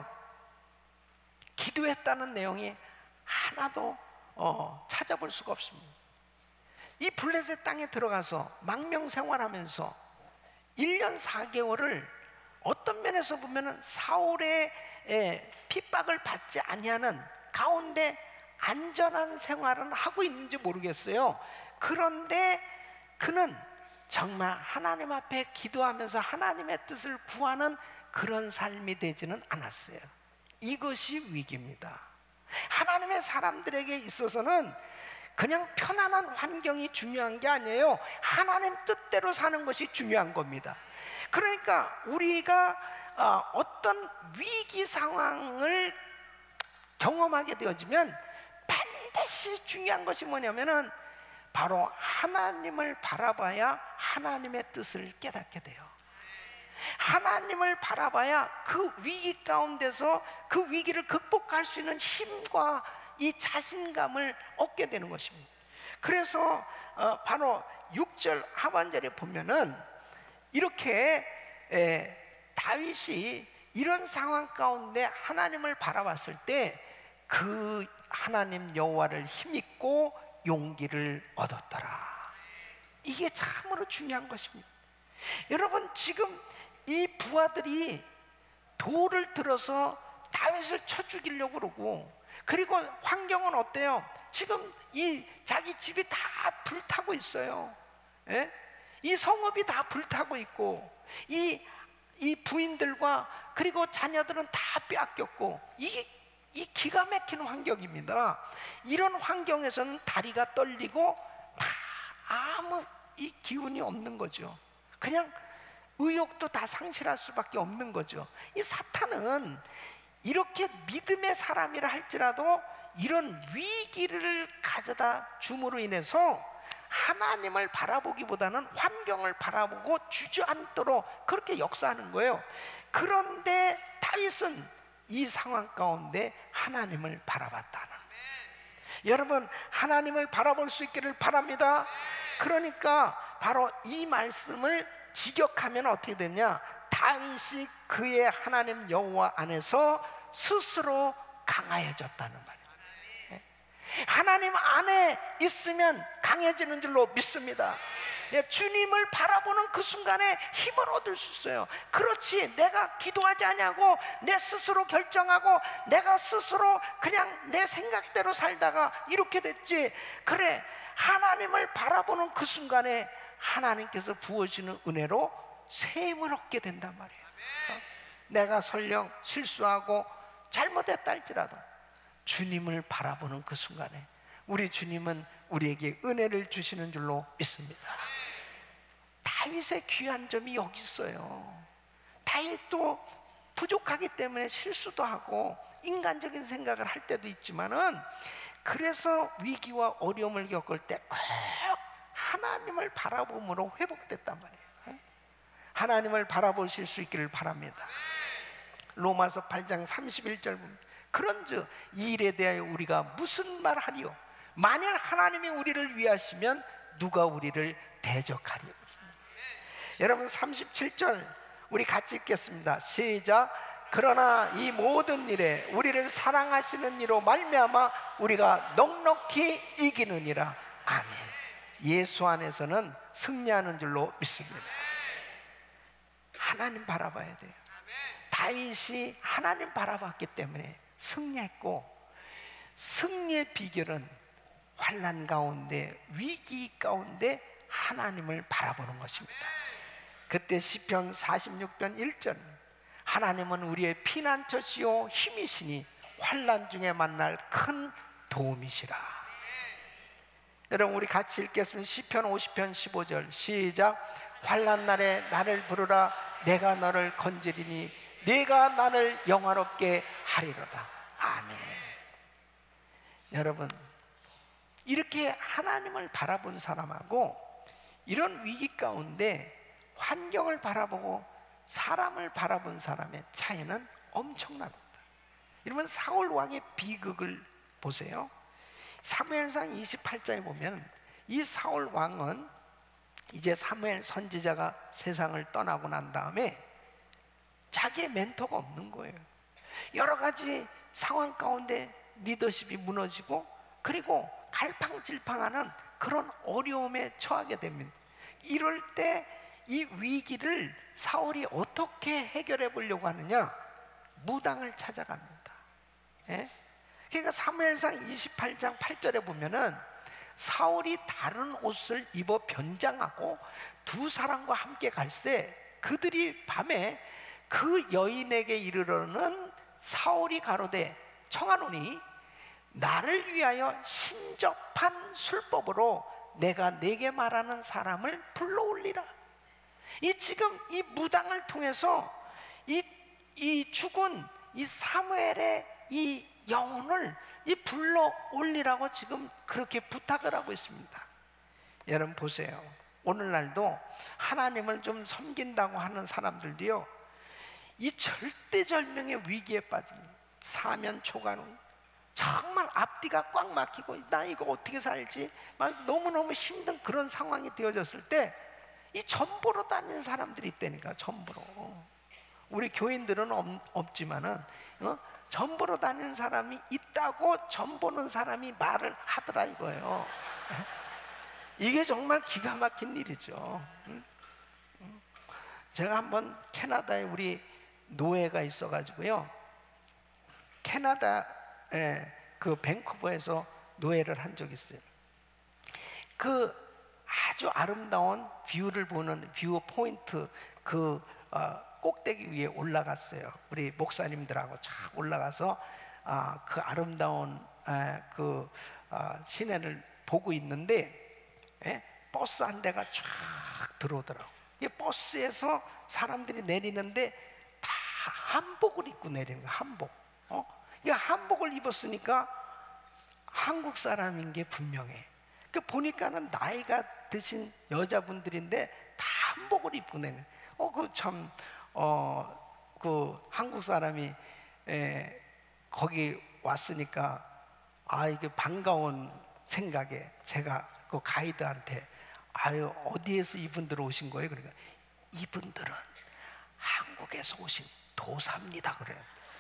Speaker 4: 기도했다는 내용이 하나도 찾아볼 수가 없습니다. 이 블레셋 땅에 들어가서 망명 생활하면서 1년 4개월을 어떤 면에서 보면 사울의 핍박을 받지 아니하는 가운데 안전한 생활은 하고 있는지 모르겠어요. 그런데 그는 정말 하나님 앞에 기도하면서 하나님의 뜻을 구하는 그런 삶이 되지는 않았어요. 이것이 위기입니다. 하나님의 사람들에게 있어서는 그냥 편안한 환경이 중요한 게 아니에요. 하나님 뜻대로 사는 것이 중요한 겁니다. 그러니까 우리가 어떤 위기 상황을 경험하게 되어지면 반드시 중요한 것이 뭐냐면은 바로 하나님을 바라봐야 하나님의 뜻을 깨닫게 돼요. 하나님을 바라봐야 그 위기 가운데서 그 위기를 극복할 수 있는 힘과 이 자신감을 얻게 되는 것입니다. 그래서 바로 6절 하반절에 보면은 이렇게 다윗이 이런 상황 가운데 하나님을 바라봤을 때 그 하나님 여호와를 힘입고 용기를 얻었더라. 이게 참으로 중요한 것입니다. 여러분, 지금 이 부하들이 돌을 들어서 다윗을 쳐 죽이려고 그러고, 그리고 환경은 어때요? 지금 이 자기 집이 다 불타고 있어요. 예? 이 성읍이 다 불타고 있고, 이 부인들과 그리고 자녀들은 다 빼앗겼고, 이 기가 막히는 환경입니다. 이런 환경에서는 다리가 떨리고 다 아무 이 기운이 없는 거죠. 그냥 의욕도 다 상실할 수밖에 없는 거죠. 이 사탄은 이렇게 믿음의 사람이라 할지라도 이런 위기를 가져다 줌으로 인해서 하나님을 바라보기보다는 환경을 바라보고 주저앉도록 그렇게 역사하는 거예요. 그런데 다윗은 이 상황 가운데 하나님을 바라봤다는, 여러분, 하나님을 바라볼 수 있기를 바랍니다. 그러니까 바로 이 말씀을 직역하면 어떻게 되냐, 다윗이 그의 하나님 여호와 안에서 스스로 강하여졌다는 말이에요. 하나님 안에 있으면 강해지는 줄로 믿습니다. 주님을 바라보는 그 순간에 힘을 얻을 수 있어요. 그렇지, 내가 기도하지 않냐고 내 스스로 결정하고 내가 스스로 그냥 내 생각대로 살다가 이렇게 됐지. 그래, 하나님을 바라보는 그 순간에 하나님께서 부어주는 은혜로 새 힘을 얻게 된단 말이에요. 내가 설령 실수하고 잘못했다 할지라도 주님을 바라보는 그 순간에 우리 주님은 우리에게 은혜를 주시는 줄로 믿습니다. 다윗의 귀한 점이 여기 있어요. 다윗도 부족하기 때문에 실수도 하고 인간적인 생각을 할 때도 있지만은, 그래서 위기와 어려움을 겪을 때 꼭 하나님을 바라봄으로 회복됐단 말이에요. 하나님을 바라보실 수 있기를 바랍니다. 로마서 8장 31절 보면 그런즉 이 일에 대하여 우리가 무슨 말하리요? 만일 하나님이 우리를 위하시면 누가 우리를 대적하리요? 여러분 37절 우리 같이 읽겠습니다. 시작. 그러나 이 모든 일에 우리를 사랑하시는 이로 말미암아 우리가 넉넉히 이기느니라. 아멘. 예수 안에서는 승리하는 줄로 믿습니다. 하나님 바라봐야 돼요. 다윗이 하나님 바라봤기 때문에 승리했고, 승리의 비결은 환난 가운데, 위기 가운데 하나님을 바라보는 것입니다. 그때 시편 46편 1절 하나님은 우리의 피난처시요 힘이시니 환난 중에 만날 큰 도움이시라. 여러분 우리 같이 읽겠습니다. 시편 50편 15절 시작. 환난 날에 나를 부르라. 내가 너를 건지리니 네가 나를 영화롭게 하리로다. 아멘. 여러분 이렇게 하나님을 바라본 사람하고 이런 위기 가운데 환경을 바라보고 사람을 바라본 사람의 차이는 엄청납니다. 여러분 사울 왕의 비극을 보세요. 사무엘상 28장에 보면 이 사울 왕은 이제 사무엘 선지자가 세상을 떠나고 난 다음에 자기의 멘토가 없는 거예요. 여러 가지 상황 가운데 리더십이 무너지고 그리고 갈팡질팡하는 그런 어려움에 처하게 됩니다. 이럴 때 이 위기를 사울이 어떻게 해결해 보려고 하느냐? 무당을 찾아갑니다. 예? 그러니까 사무엘상 28장 8절에 보면은 사울이 다른 옷을 입어 변장하고 두 사람과 함께 갈새 그들이 밤에 그 여인에게 이르러는 사울이 가로되 청하노니 나를 위하여 신접한 술법으로 내가 내게 말하는 사람을 불러올리라. 지금 이 무당을 통해서 이 죽은 이 사무엘의 이 영혼을 불러올리라고 지금 그렇게 부탁을 하고 있습니다. 여러분 보세요. 오늘날도 하나님을 좀 섬긴다고 하는 사람들도요, 이 절대절명의 위기에 빠진 사면초가는 정말 앞뒤가 꽉 막히고 나 이거 어떻게 살지? 막 너무너무 힘든 그런 상황이 되어졌을 때 이 전보로 다니는 사람들이 있다니까. 전보로. 우리 교인들은 없지만은 전보로 다니는 사람이 있다고 전보는 사람이 말을 하더라 이거예요. 이게 정말 기가 막힌 일이죠. 제가 한번 캐나다에 우리 노예가 있어가지고요, 캐나다에 그 밴쿠버에서 노예를 한 적이 있어요. 그 아주 아름다운 뷰를 보는 뷰 포인트 그 꼭대기 위에 올라갔어요. 우리 목사님들하고 쫙 올라가서 그 아름다운 그 시내를 보고 있는데 버스 한 대가 쫙 들어오더라고. 이 버스에서 사람들이 내리는데 다 한복을 입고 내리는 거야. 한복. 이 한복을 입었으니까 한국 사람인 게 분명해. 그 보니까는 나이가 드신 여자분들인데 다 한복을 입고 내는. 그 한국 사람이 거기 왔으니까 이게 반가운 생각에 제가 그 가이드한테 어디에서 이분들 오신 거예요? 그러니까 이분들은 한국에서 오신 도사입니다 그래요.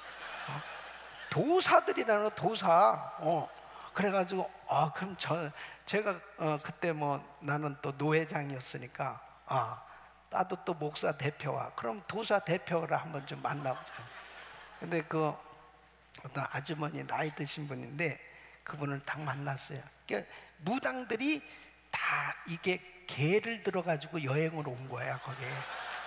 Speaker 4: 도사들이라는 거, 도사. 그래가지고 그럼 제가 그때 나는 또 노회장이었으니까 나도 또 목사 대표와 그럼 도사 대표를 한번 좀 만나보자. 근데 그 어떤 아주머니 나이 드신 분인데 그분을 딱 만났어요. 그러니까 무당들이 다 이게 개를 들어가지고 여행을 온 거야 거기에.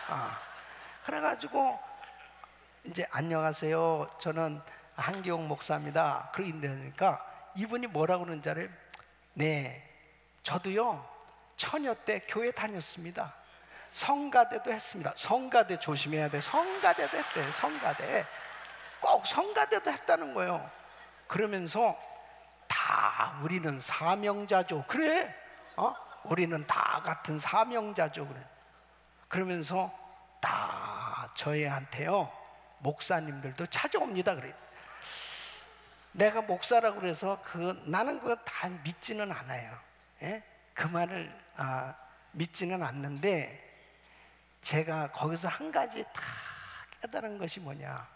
Speaker 4: 그래가지고 이제 안녕하세요. 저는 한기용 목사입니다. 그러니까 이분이 뭐라고 그러는지 알아요? 네, 저도요 처녀 때 교회 다녔습니다. 성가대도 했습니다. 성가대 조심해야 돼. 성가대도 했대. 성가대 꼭 성가대도 했다는 거예요. 그러면서 다 우리는 사명자죠. 그래? 우리는 다 같은 사명자죠. 그러면서 다 저희한테요, 목사님들도 찾아옵니다. 그래요. 내가 목사라고 그래서 나는 그거 다 믿지는 않아요. 예? 그 말을 믿지는 않는데, 제가 거기서 한 가지 다 깨달은 것이 뭐냐,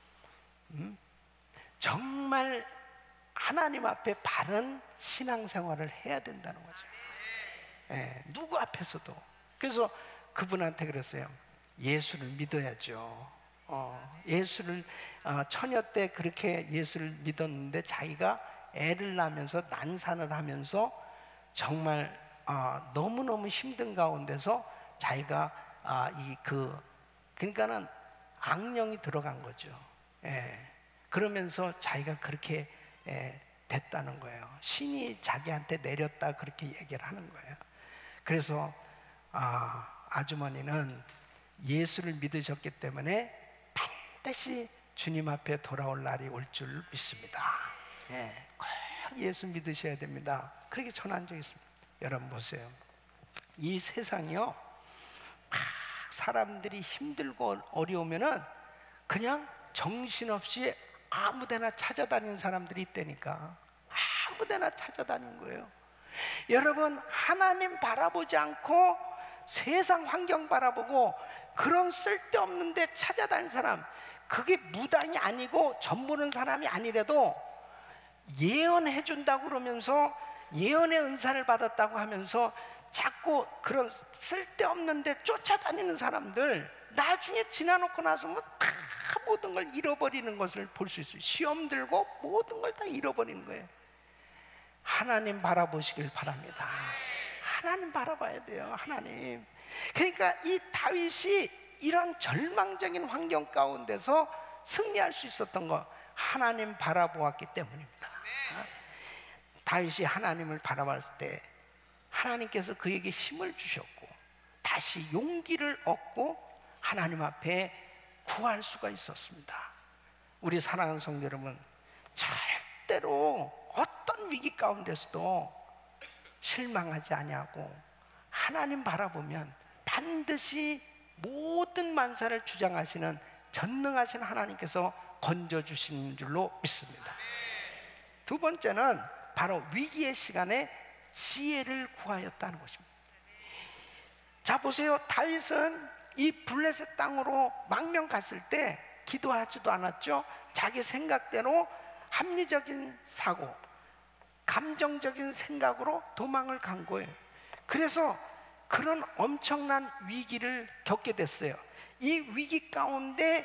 Speaker 4: 정말 하나님 앞에 바른 신앙생활을 해야 된다는 거죠. 예, 누구 앞에서도. 그래서 그분한테 그랬어요. 예수를 믿어야죠. 예수를 처녀 때 그렇게 예수를 믿었는데, 자기가 애를 낳으면서 난산을 하면서 정말 너무너무 힘든 가운데서 자기가 그러니까는 악령이 들어간 거죠. 예. 그러면서 자기가 그렇게 됐다는 거예요. 신이 자기한테 내렸다, 그렇게 얘기를 하는 거예요. 그래서 아주머니는 예수를 믿으셨기 때문에 반드시 주님 앞에 돌아올 날이 올 줄 믿습니다. 예, 꼭 예수 믿으셔야 됩니다. 그렇게 전한 적이 있습니다. 여러분 보세요. 이 세상이요, 막 사람들이 힘들고 어려우면은 그냥 정신없이 아무데나 찾아다니는 사람들이 있다니까. 아무데나 찾아다니는 거예요. 여러분, 하나님 바라보지 않고 세상 환경 바라보고 그런 쓸데없는 데 찾아다니는 사람, 그게 무당이 아니고 전부는 사람이 아니라도 예언해 준다고 그러면서 예언의 은사를 받았다고 하면서 자꾸 그런 쓸데없는 데 쫓아다니는 사람들, 나중에 지나놓고 나서는 다 모든 걸 잃어버리는 것을 볼 수 있어요. 시험 들고 모든 걸 다 잃어버리는 거예요. 하나님 바라보시길 바랍니다. 하나님 바라봐야 돼요. 하나님. 그러니까 이 다윗이 이런 절망적인 환경 가운데서 승리할 수 있었던 거, 하나님 바라보았기 때문입니다. 다윗이 하나님을 바라봤을 때 하나님께서 그에게 힘을 주셨고 다시 용기를 얻고 하나님 앞에 구할 수가 있었습니다. 우리 사랑하는 성도 여러분, 절대로 어떤 위기 가운데서도 실망하지 아니하고 하나님 바라보면 반드시 모든 만사를 주장하시는 전능하신 하나님께서 건져주시는 줄로 믿습니다. 두 번째는 바로 위기의 시간에 지혜를 구하였다는 것입니다. 자 보세요. 다윗은 이 블레셋 땅으로 망명 갔을 때 기도하지도 않았죠. 자기 생각대로 합리적인 사고, 감정적인 생각으로 도망을 간 거예요. 그래서 그런 엄청난 위기를 겪게 됐어요. 이 위기 가운데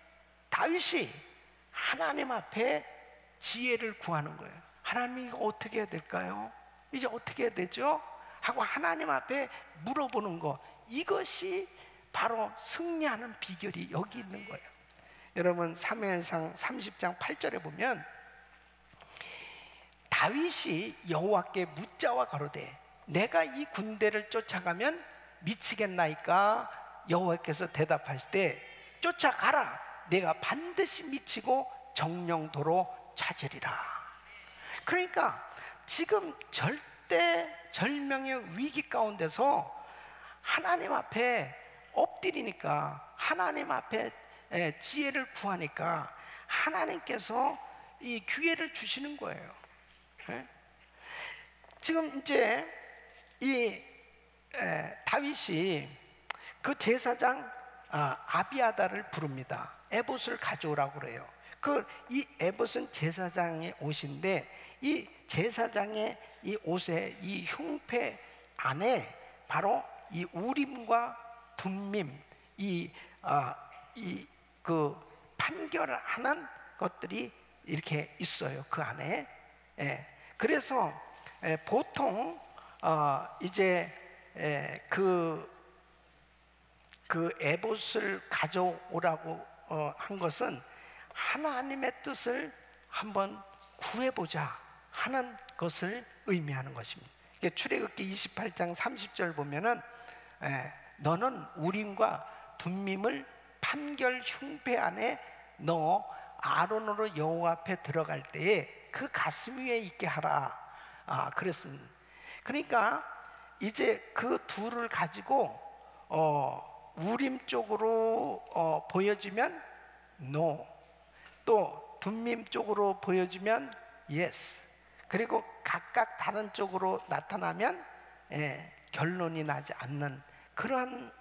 Speaker 4: 다윗이 하나님 앞에 지혜를 구하는 거예요. 하나님, 이거 어떻게 해야 될까요? 이제 어떻게 해야 되죠? 하고 하나님 앞에 물어보는 거, 이것이 바로 승리하는 비결이 여기 있는 거예요. 여러분, 사무엘상 30장 8절에 보면 다윗이 여호와께 묻자와 가로되 내가 이 군대를 쫓아가면 미치겠나이까? 여호와께서 대답하실 때 쫓아가라, 내가 반드시 미치고 정령도로 찾으리라. 그러니까 지금 절대절명의 위기 가운데서 하나님 앞에 엎드리니까, 하나님 앞에 지혜를 구하니까 하나님께서 이 기회를 주시는 거예요. 지금 이제 이 다윗이 그 제사장 아비아다를 부릅니다. 에봇을 가져오라고 그래요. 이 에봇은 제사장의 옷인데, 이 제사장의 이 옷의 이 흉패 안에 바로 이 우림과 둠밈, 그 판결하는 것들이 이렇게 있어요. 그 안에. 그래서 보통 이제 그 에봇을 가져오라고 한 것은 하나님의 뜻을 한번 구해보자 하는 것을 의미하는 것입니다. 출애굽기 28장 30절 보면은 너는 우림과 둠밈을 판결 흉패 안에 넣어 아론으로 여호와 앞에 들어갈 때에 그 가슴 위에 있게 하라. 그랬습니다. 그러니까 이제 그 둘을 가지고 우림 쪽으로 보여주면 no, 또 둠밈 쪽으로 보여주면 yes, 그리고 각각 다른 쪽으로 나타나면 결론이 나지 않는 그러한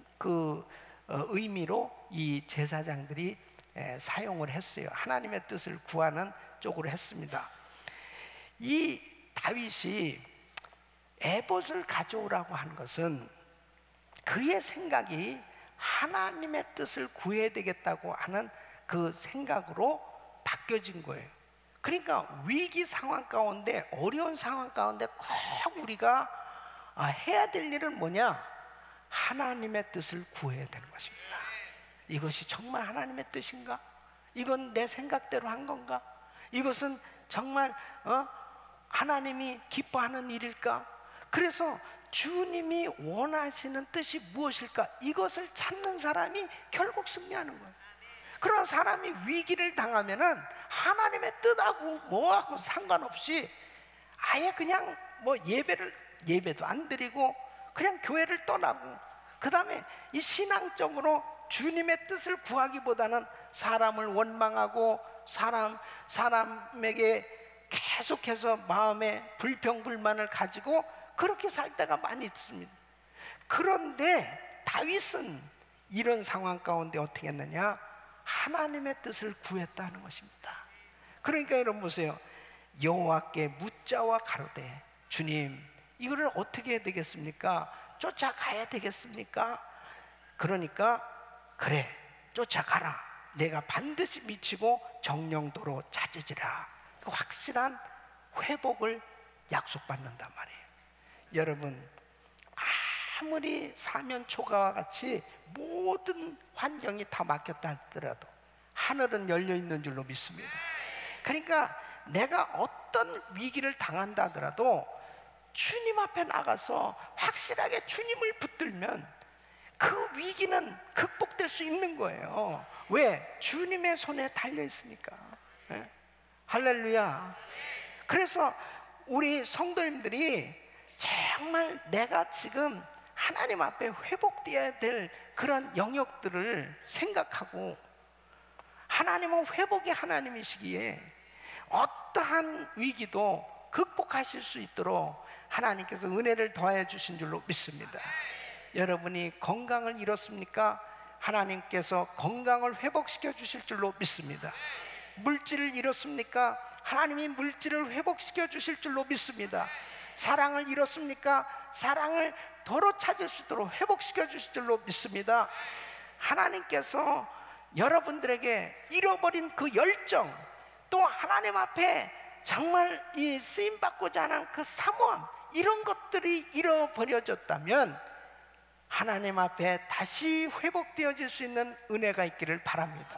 Speaker 4: 의미로 이 제사장들이 사용을 했어요. 하나님의 뜻을 구하는 쪽으로 했습니다. 이 다윗이 에봇을 가져오라고 한 것은 그의 생각이 하나님의 뜻을 구해야 되겠다고 하는 그 생각으로 바뀌어진 거예요. 그러니까 위기 상황 가운데, 어려운 상황 가운데 꼭 우리가 해야 될 일은 뭐냐? 하나님의 뜻을 구해야 되는 것입니다. 이것이 정말 하나님의 뜻인가? 이건 내 생각대로 한 건가? 이것은 정말 하나님이 기뻐하는 일일까? 그래서 주님이 원하시는 뜻이 무엇일까? 이것을 찾는 사람이 결국 승리하는 거예요. 그런 사람이 위기를 당하면은 하나님의 뜻하고 뭐하고 상관없이 아예 그냥 뭐 예배도 안 드리고 그냥 교회를 떠나고, 그 다음에 이 신앙적으로 주님의 뜻을 구하기보다는 사람을 원망하고 사람에게 계속해서 마음에 불평불만을 가지고 그렇게 살 때가 많이 있습니다. 그런데 다윗은 이런 상황 가운데 어떻게 했느냐? 하나님의 뜻을 구했다는 것입니다. 그러니까 여러분 보세요. 여호와께 묻자와 가로되, 주님 이거를 어떻게 해야 되겠습니까? 쫓아가야 되겠습니까? 그러니까 그래, 쫓아가라. 내가 반드시 미치고 정령도로 찾으리라. 확실한 회복을 약속받는단 말이에요. 여러분, 아무리 사면초가와 같이 모든 환경이 다 막혔다 할지라도 하늘은 열려 있는 줄로 믿습니다. 그러니까 내가 어떤 위기를 당한다 하더라도 주님 앞에 나가서 확실하게 주님을 붙들면 그 위기는 극복될 수 있는 거예요. 왜? 주님의 손에 달려 있으니까. 할렐루야. 그래서 우리 성도님들이 정말 내가 지금 하나님 앞에 회복되어야 될 그런 영역들을 생각하고, 하나님은 회복의 하나님이시기에 어떠한 위기도 극복하실 수 있도록 하나님께서 은혜를 더해 주신 줄로 믿습니다. 여러분이 건강을 잃었습니까? 하나님께서 건강을 회복시켜 주실 줄로 믿습니다. 물질을 잃었습니까? 하나님이 물질을 회복시켜 주실 줄로 믿습니다. 사랑을 잃었습니까? 사랑을 도로 찾을 수 있도록 회복시켜 주실 줄로 믿습니다. 하나님께서 여러분들에게 잃어버린 그 열정, 또 하나님 앞에 정말 이 쓰임받고자 하는 그 사모함, 이런 것들이 잃어버려졌다면 하나님 앞에 다시 회복되어질 수 있는 은혜가 있기를 바랍니다.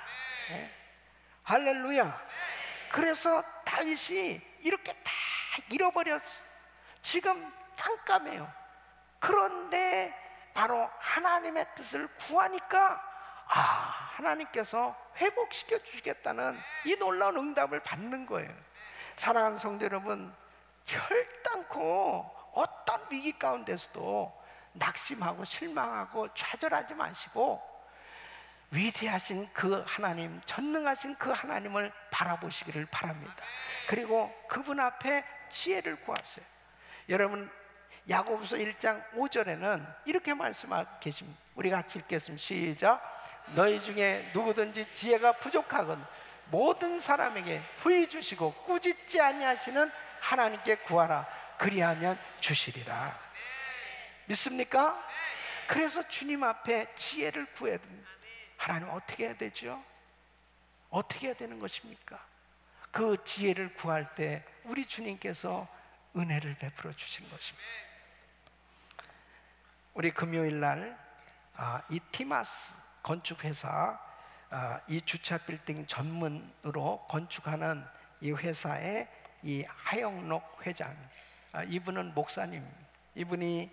Speaker 4: 할렐루야. 그래서 다윗이 이렇게 다 잃어버렸어. 지금 깜깜해요. 그런데 바로 하나님의 뜻을 구하니까 하나님께서 회복시켜 주시겠다는 이 놀라운 응답을 받는 거예요. 사랑하는 성도 여러분, 결단코 어떤 위기 가운데서도 낙심하고 실망하고 좌절하지 마시고 위대하신 그 하나님, 전능하신 그 하나님을 바라보시기를 바랍니다. 그리고 그분 앞에 지혜를 구하세요. 여러분, 야고보서 1장 5절에는 이렇게 말씀하고 계십니다. 우리 같이 읽겠습니다. 시작. 너희 중에 누구든지 지혜가 부족하건 모든 사람에게 후히 주시고 꾸짖지 아니하시는 하나님께 구하라. 그리하면 주시리라. 믿습니까? 그래서 주님 앞에 지혜를 구해야 됩니다. 하나님 어떻게 해야 되죠? 어떻게 해야 되는 것입니까? 그 지혜를 구할 때 우리 주님께서 은혜를 베풀어 주신 것입니다. 우리 금요일 날 이 티마스 건축회사, 이 주차 빌딩 전문으로 건축하는 이 회사의 이 하영록 회장, 이분은 목사님, 이분이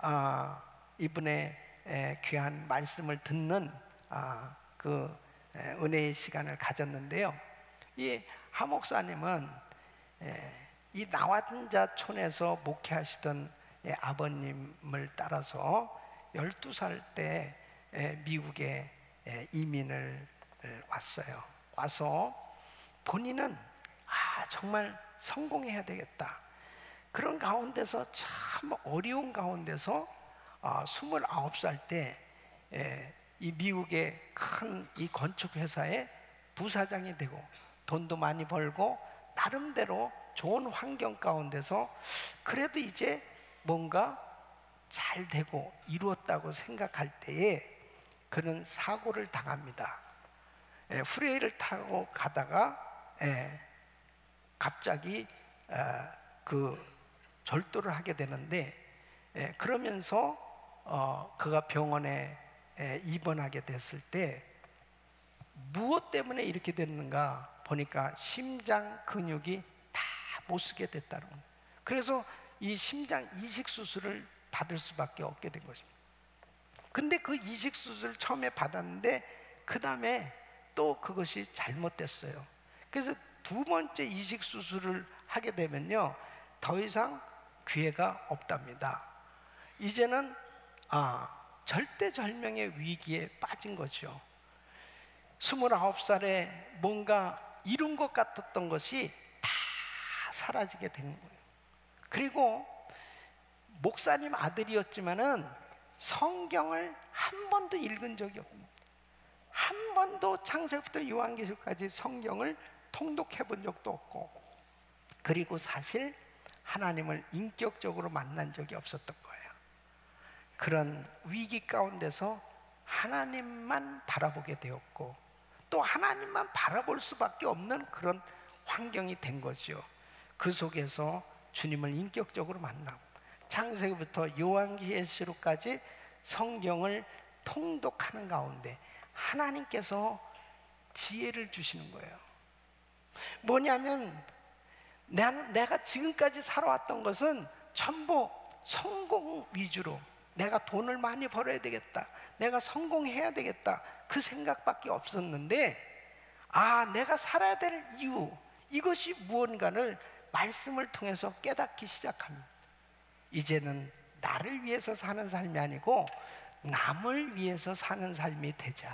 Speaker 4: 이분의 귀한 말씀을 듣는 그 은혜의 시간을 가졌는데요. 이 하 목사님은 이 나환자촌에서 목회하시던 아버님을 따라서 12살 때 미국에 이민을 왔어요. 와서 본인은 정말 성공해야 되겠다. 그런 가운데서 참 어려운 가운데서 29살 때 이 미국의 큰 이 건축 회사의 부사장이 되고 돈도 많이 벌고 나름대로 좋은 환경 가운데서 그래도 이제 뭔가 잘 되고 이루었다고 생각할 때에 그는 사고를 당합니다. 프레이를 타고 가다가 갑자기 그 절도를 하게 되는데 그러면서 그가 병원에 입원하게 됐을 때 무엇 때문에 이렇게 됐는가 보니까 심장 근육이 다 못 쓰게 됐다는 거예요. 그래서 이 심장 이식 수술을 받을 수밖에 없게 된 것입니다. 근데 그 이식 수술을 처음에 받았는데 그 다음에 또 그것이 잘못됐어요. 그래서 두 번째 이식 수술을 하게 되면요 더 이상 기회가 없답니다. 이제는 절대절명의 위기에 빠진 거죠. 29살에 뭔가 이룬 것 같았던 것이 다 사라지게 된 거예요. 그리고 목사님 아들이었지만은 성경을 한 번도 읽은 적이 없습니다. 한 번도 창세부터 요한계시록까지 성경을 통독해 본 적도 없고, 그리고 사실 하나님을 인격적으로 만난 적이 없었던 거예요. 그런 위기 가운데서 하나님만 바라보게 되었고 또 하나님만 바라볼 수밖에 없는 그런 환경이 된 거죠. 그 속에서 주님을 인격적으로 만나고 창세기부터 요한계시록까지 성경을 통독하는 가운데 하나님께서 지혜를 주시는 거예요. 뭐냐면 내가 지금까지 살아왔던 것은 전부 성공 위주로, 내가 돈을 많이 벌어야 되겠다, 내가 성공해야 되겠다, 그 생각밖에 없었는데 내가 살아야 될 이유, 이것이 무언가를 말씀을 통해서 깨닫기 시작합니다. 이제는 나를 위해서 사는 삶이 아니고 남을 위해서 사는 삶이 되자.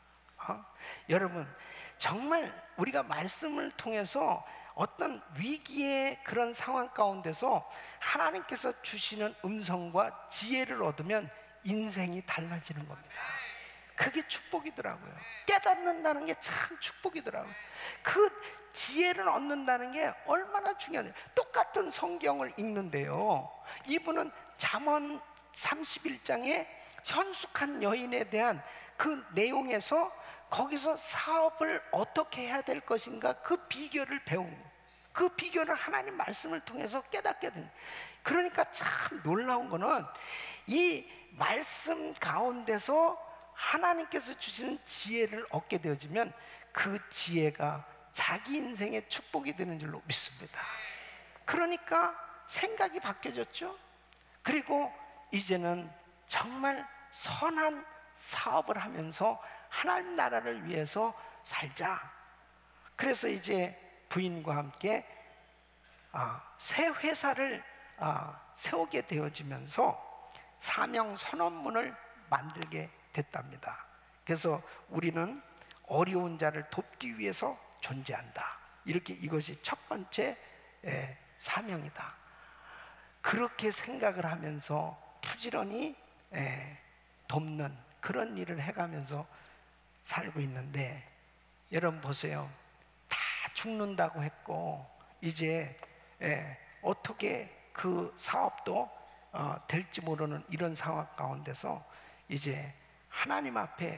Speaker 4: 여러분, 정말 우리가 말씀을 통해서 어떤 위기의 그런 상황 가운데서 하나님께서 주시는 음성과 지혜를 얻으면 인생이 달라지는 겁니다. 그게 축복이더라고요. 깨닫는다는 게 참 축복이더라고요. 그 지혜를 얻는다는 게 얼마나 중요해요. 똑같은 성경을 읽는데요, 이분은 잠언 31장에 현숙한 여인에 대한 그 내용에서 거기서 사업을 어떻게 해야 될 것인가, 그 비결을 배운 거예요. 그 비결을 하나님 말씀을 통해서 깨닫게 됩니다. 그러니까 참 놀라운 거는 이 말씀 가운데서 하나님께서 주시는 지혜를 얻게 되어지면 그 지혜가 자기 인생의 축복이 되는 줄로 믿습니다. 그러니까 생각이 바뀌어졌죠. 그리고 이제는 정말 선한 사업을 하면서 하나님 나라를 위해서 살자. 그래서 이제 부인과 함께 새 회사를 세우게 되어지면서 사명 선언문을 만들게 됐답니다. 그래서 우리는 어려운 자를 돕기 위해서 존재한다. 이렇게, 이것이 첫 번째 사명이다. 그렇게 생각을 하면서 부지런히 돕는 그런 일을 해가면서 살고 있는데, 여러분 보세요. 다 죽는다고 했고 이제 어떻게 그 사업도 될지 모르는 이런 상황 가운데서 이제 하나님 앞에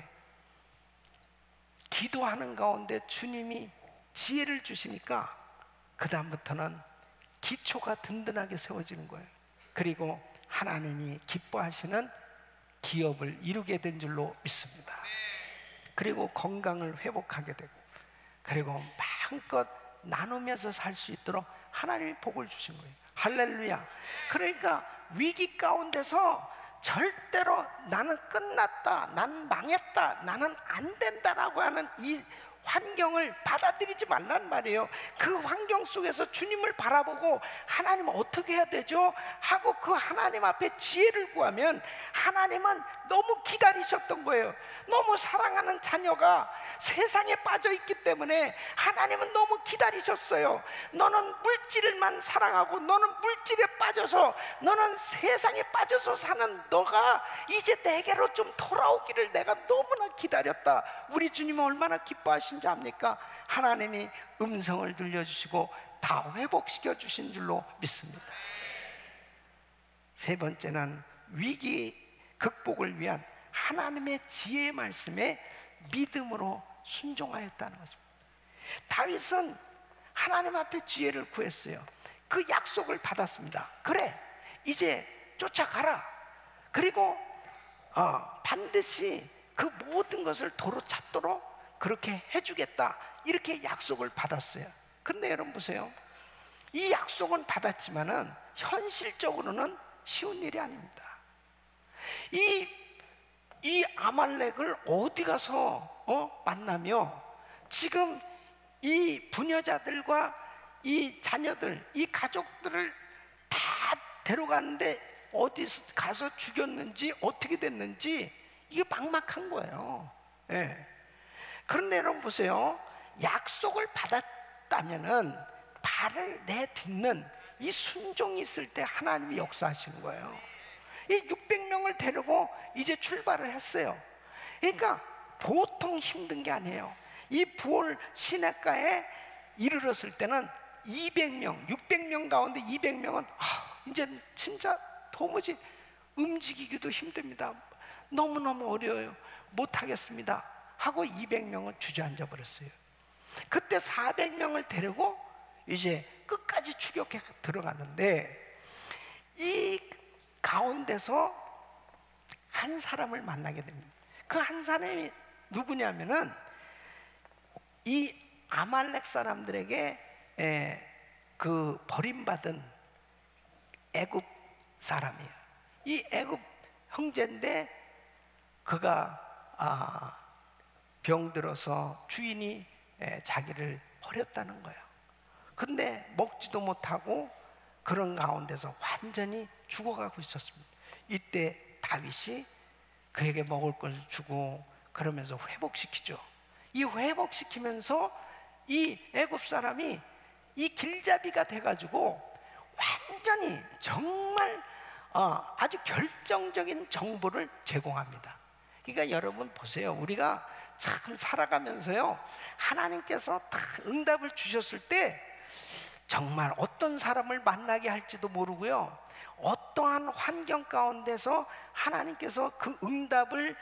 Speaker 4: 기도하는 가운데 주님이 지혜를 주시니까 그 다음부터는 기초가 든든하게 세워지는 거예요. 그리고 하나님이 기뻐하시는 기업을 이루게 된 줄로 믿습니다. 그리고 건강을 회복하게 되고, 그리고 마음껏 나누면서 살 수 있도록 하나님이 복을 주신 거예요. 할렐루야. 그러니까 위기 가운데서 절대로 나는 끝났다, 나는 망했다, 나는 안 된다라고 하는 이 환경을 받아들이지 말란 말이에요. 그 환경 속에서 주님을 바라보고 하나님 어떻게 해야 되죠? 하고 그 하나님 앞에 지혜를 구하면 하나님은 너무 기다리셨던 거예요. 너무 사랑하는 자녀가 세상에 빠져 있기 때문에 하나님은 너무 기다리셨어요. 너는 물질만 사랑하고 너는 물질에 빠져서 너는 세상에 빠져서 사는 너가 이제 내게로 좀 돌아오기를 내가 너무나 기다렸다. 우리 주님은 얼마나 기뻐하신지 압니까? 하나님이 음성을 들려주시고 다 회복시켜 주신 줄로 믿습니다. 세 번째는 위기 극복을 위한 하나님의 지혜의 말씀에 믿음으로 순종하였다는 것입니다. 다윗은 하나님 앞에 지혜를 구했어요. 그 약속을 받았습니다. 그래, 이제 쫓아가라. 그리고 반드시 그 모든 것을 도로 찾도록 그렇게 해주겠다, 이렇게 약속을 받았어요. 근데 여러분 보세요. 이 약속은 받았지만은 현실적으로는 쉬운 일이 아닙니다. 이 아말렉을 어디 가서 만나며 지금 이 부녀자들과 이 자녀들, 이 가족들을 다 데려갔는데 어디 가서 죽였는지 어떻게 됐는지 이게 막막한 거예요. 예. 그런데 여러분 보세요. 약속을 받았다면은 발을 내딛는 이 순종이 있을 때 하나님이 역사하시는 거예요. 이 600명을 데리고 이제 출발을 했어요. 그러니까 보통 힘든 게 아니에요. 이 부올 시냇가에 이르렀을 때는 200명, 600명 가운데 200명은 이제 진짜 도무지 움직이기도 힘듭니다. 너무너무 어려워요. 못하겠습니다 하고 200명은 주저앉아 버렸어요. 그때 400명을 데리고 이제 끝까지 추격해 들어가는데 이 가운데서 한 사람을 만나게 됩니다. 그 한 사람이 누구냐면은 이 아말렉 사람들에게 그 버림받은 애굽 사람이에요. 이 애굽 형제인데 그가 병들어서 주인이 자기를 버렸다는 거예요. 근데 먹지도 못하고 그런 가운데서 완전히 죽어가고 있었습니다. 이때 다윗이 그에게 먹을 것을 주고 그러면서 회복시키죠. 이 회복시키면서 이 애굽 사람이 이 길잡이가 돼가지고 완전히 정말 아주 결정적인 정보를 제공합니다. 그러니까 여러분 보세요. 우리가 참 살아가면서요, 하나님께서 다 응답을 주셨을 때 정말 어떤 사람을 만나게 할지도 모르고요, 어떠한 환경 가운데서 하나님께서 그 응답을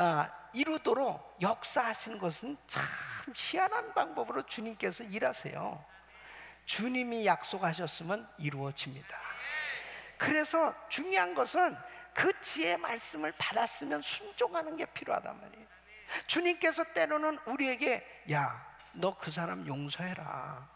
Speaker 4: 이루도록 역사하시는 것은 참 희한한 방법으로 주님께서 일하세요. 주님이 약속하셨으면 이루어집니다. 그래서 중요한 것은 그 지혜의 말씀을 받았으면 순종하는 게 필요하단 말이에요. 주님께서 때로는 우리에게 야, 너 그 사람 용서해라.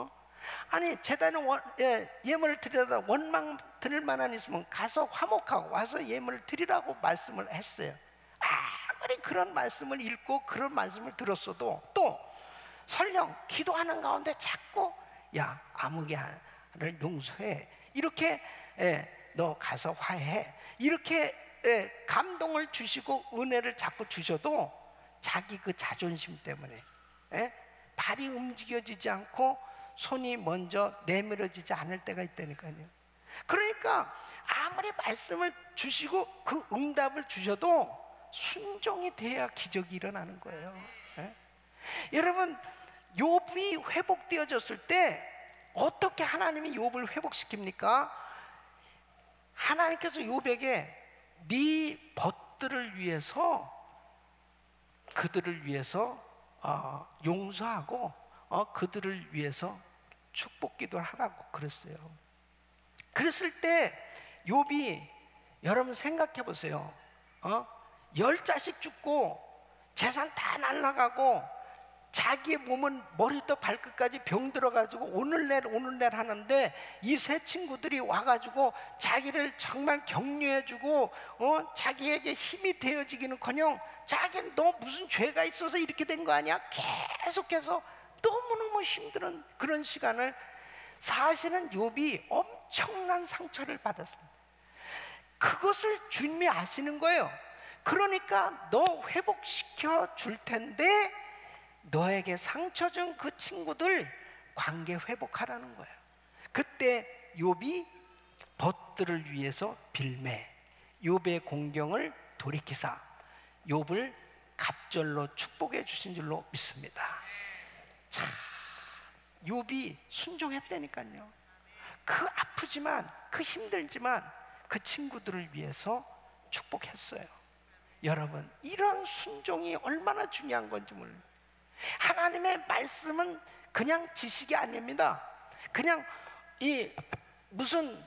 Speaker 4: 아니 제단에 예물을 드리다 원망 드릴 만한 있으면 가서 화목하고 와서 예물을 드리라고 말씀을 했어요. 아무리 그런 말씀을 읽고 그런 말씀을 들었어도 또 설령 기도하는 가운데 자꾸 야, 아무개를 용서해, 이렇게 너 가서 화해, 이렇게 감동을 주시고 은혜를 자꾸 주셔도 자기 그 자존심 때문에 발이 움직여지지 않고 손이 먼저 내밀어지지 않을 때가 있다니까요. 그러니까 아무리 말씀을 주시고 그 응답을 주셔도 순종이 돼야 기적이 일어나는 거예요. 여러분, 욥이 회복되어졌을 때 어떻게 하나님이 욥을 회복시킵니까? 하나님께서 욥에게 네 벗들을 위해서 그들을 위해서 용서하고 그들을 위해서 축복기도를 하라고 그랬어요. 그랬을 때 욥이, 여러분 생각해 보세요. 10자식 죽고 재산 다 날라가고 자기의 몸은 머리부터 발끝까지 병 들어가지고 오늘날 하는데 이 세 친구들이 와가지고 자기를 정말 격려해주고 자기에게 힘이 되어지기는커녕 자기는 너 무슨 죄가 있어서 이렇게 된 거 아니야? 계속해서 너무너무 힘든 그런 시간을, 사실은 욥이 엄청난 상처를 받았습니다. 그것을 주님이 아시는 거예요. 그러니까 너 회복시켜 줄 텐데 너에게 상처 준 그 친구들 관계 회복하라는 거예요. 그때 욥이 벗들을 위해서 빌매, 욥의 공경을 돌이키사 욥을 갑절로 축복해 주신 줄로 믿습니다. 자, 욥이 순종했다니까요. 그 아프지만, 그 힘들지만 그 친구들을 위해서 축복했어요. 여러분, 이런 순종이 얼마나 중요한 건지 몰라요. 하나님의 말씀은 그냥 지식이 아닙니다. 그냥 이 무슨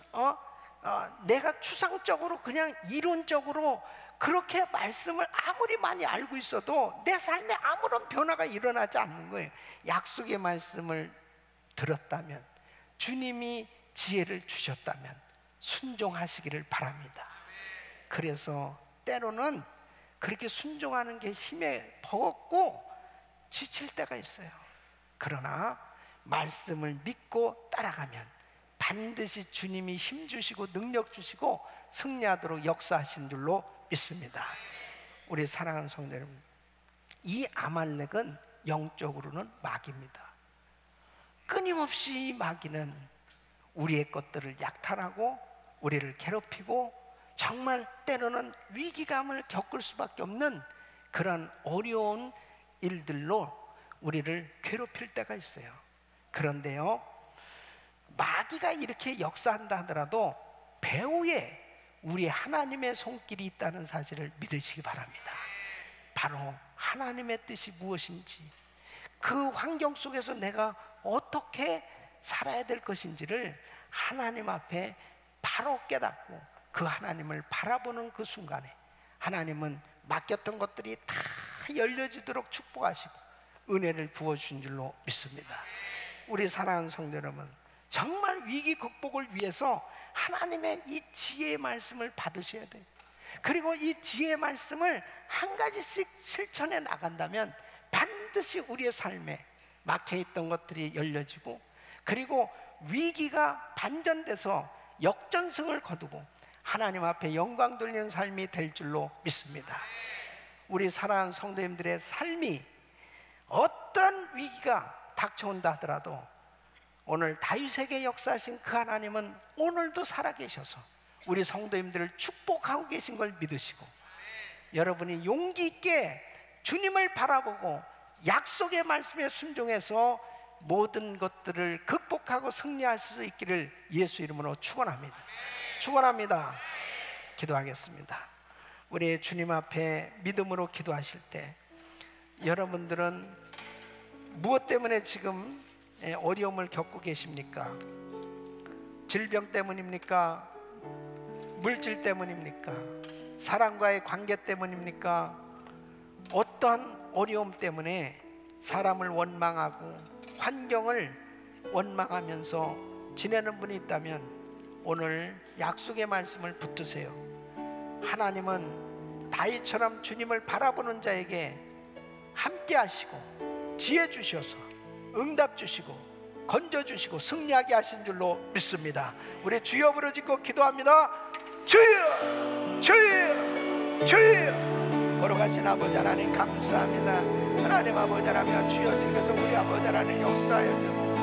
Speaker 4: 내가 추상적으로 그냥 이론적으로 그렇게 말씀을 아무리 많이 알고 있어도 내 삶에 아무런 변화가 일어나지 않는 거예요. 약속의 말씀을 들었다면, 주님이 지혜를 주셨다면 순종하시기를 바랍니다. 그래서 때로는 그렇게 순종하는 게 힘에 버겁고 지칠 때가 있어요. 그러나 말씀을 믿고 따라가면 반드시 주님이 힘 주시고 능력 주시고 승리하도록 역사하신 줄로 믿습니다. 우리 사랑하는 성도 여러분, 이 아말렉은 영적으로는 마귀입니다. 끊임없이 이 마귀는 우리의 것들을 약탈하고 우리를 괴롭히고 정말 때로는 위기감을 겪을 수밖에 없는 그런 어려운 일들로 우리를 괴롭힐 때가 있어요. 그런데요, 마귀가 이렇게 역사한다 하더라도 배후에 우리 하나님의 손길이 있다는 사실을 믿으시기 바랍니다. 바로 하나님의 뜻이 무엇인지, 그 환경 속에서 내가 어떻게 살아야 될 것인지를 하나님 앞에 바로 깨닫고 그 하나님을 바라보는 그 순간에 하나님은 맡겼던 것들이 다 열려지도록 축복하시고 은혜를 부어주신 줄로 믿습니다. 우리 사랑하는 성도 여러분, 정말 위기 극복을 위해서 하나님의 이 지혜의 말씀을 받으셔야 돼요. 그리고 이 지혜의 말씀을 한 가지씩 실천해 나간다면 반드시 우리의 삶에 막혀있던 것들이 열려지고, 그리고 위기가 반전돼서 역전승을 거두고 하나님 앞에 영광 돌리는 삶이 될 줄로 믿습니다. 우리 사랑하는 성도님들의 삶이 어떤 위기가 닥쳐온다 하더라도 오늘 다윗에게 역사하신 그 하나님은 오늘도 살아계셔서 우리 성도님들을 축복하고 계신 걸 믿으시고, 여러분이 용기 있게 주님을 바라보고 약속의 말씀에 순종해서 모든 것들을 극복하고 승리하실 수 있기를 예수 이름으로 축원합니다. 축원합니다. 기도하겠습니다. 우리 주님 앞에 믿음으로 기도하실 때 여러분들은 무엇 때문에 지금 어려움을 겪고 계십니까? 질병 때문입니까? 물질 때문입니까? 사람과의 관계 때문입니까? 어떠한 어려움 때문에 사람을 원망하고 환경을 원망하면서 지내는 분이 있다면 오늘 약속의 말씀을 붙드세요. 하나님은 다윗처럼 주님을 바라보는 자에게 함께 하시고 지혜 주셔서 응답 주시고 건져 주시고 승리하게 하신 줄로 믿습니다. 우리 주여 부르짖고 기도합니다. 주여, 주여, 주여. 걸어가신 아버지 하나님 감사합니다. 하나님 아버지 하나님 주여님께서 우리 아버지 하나님 역사하여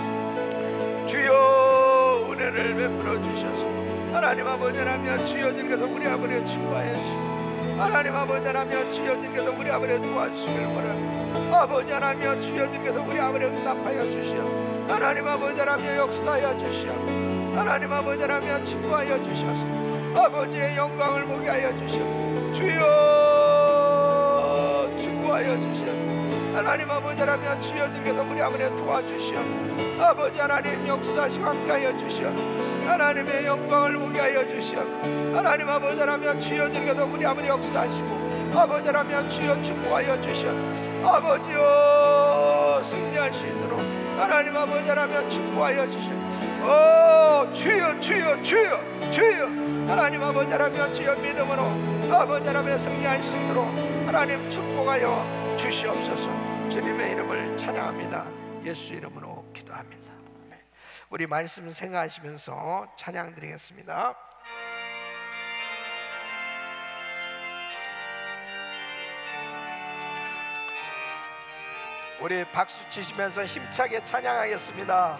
Speaker 4: 주여 은혜를 베풀어 주셔서 하나님 아버지 하나님 주여님께서 우리 아버지를 축복하여 주시고 하나님 아버지 하나님 주여님께서 우리 아버지를 도와주시길 바랍니다. 아버지 하나님 주여님께서 우리 아버지를 응답하여 주시오. 하나님 아버지 하나님 역사하여 주시오. 하나님 아버지 하나님 축복하여 주셔서 아버지의 영광을 보게 하여 주시오. 주여 축복하여 주시오. 하나님 아버지 하나님 주여님께서 우리 아버지를 도와주시오. 아버지 하나님 역사하시고 함께하여 주시오. 하나님의 영광을 보게 하여 주시오. 하나님 아버지 하나님 주여님께서 우리 아버지 역사하시고 아버지 하나님 주여 축복하여 주시오. 아버지여 승리할 수 있도록 하나님 아버지 하나님 축복하여 주시옵소서. 주여 주여 주여 주여 하나님 아버지 하나님 주여 믿음으로 아버지 하나님 승리할 수 있도록 하나님 축복하여 주시옵소서. 주님의 이름을 찬양합니다. 예수 이름으로 기도합니다. 우리 말씀 생각하시면서 찬양 드리겠습니다. 우리 박수 치시면서 힘차게 찬양하겠습니다.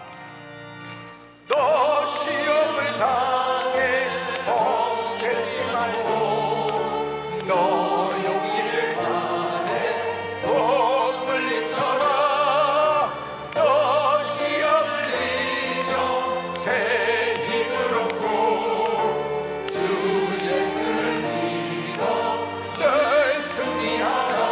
Speaker 4: 너 시험을 당해 멈추지 말고 너 용기를 다해 못 물리쳐라. 너 시험을 이겨 새 힘을 얻고 주 예수를 믿어 늘 승리하라.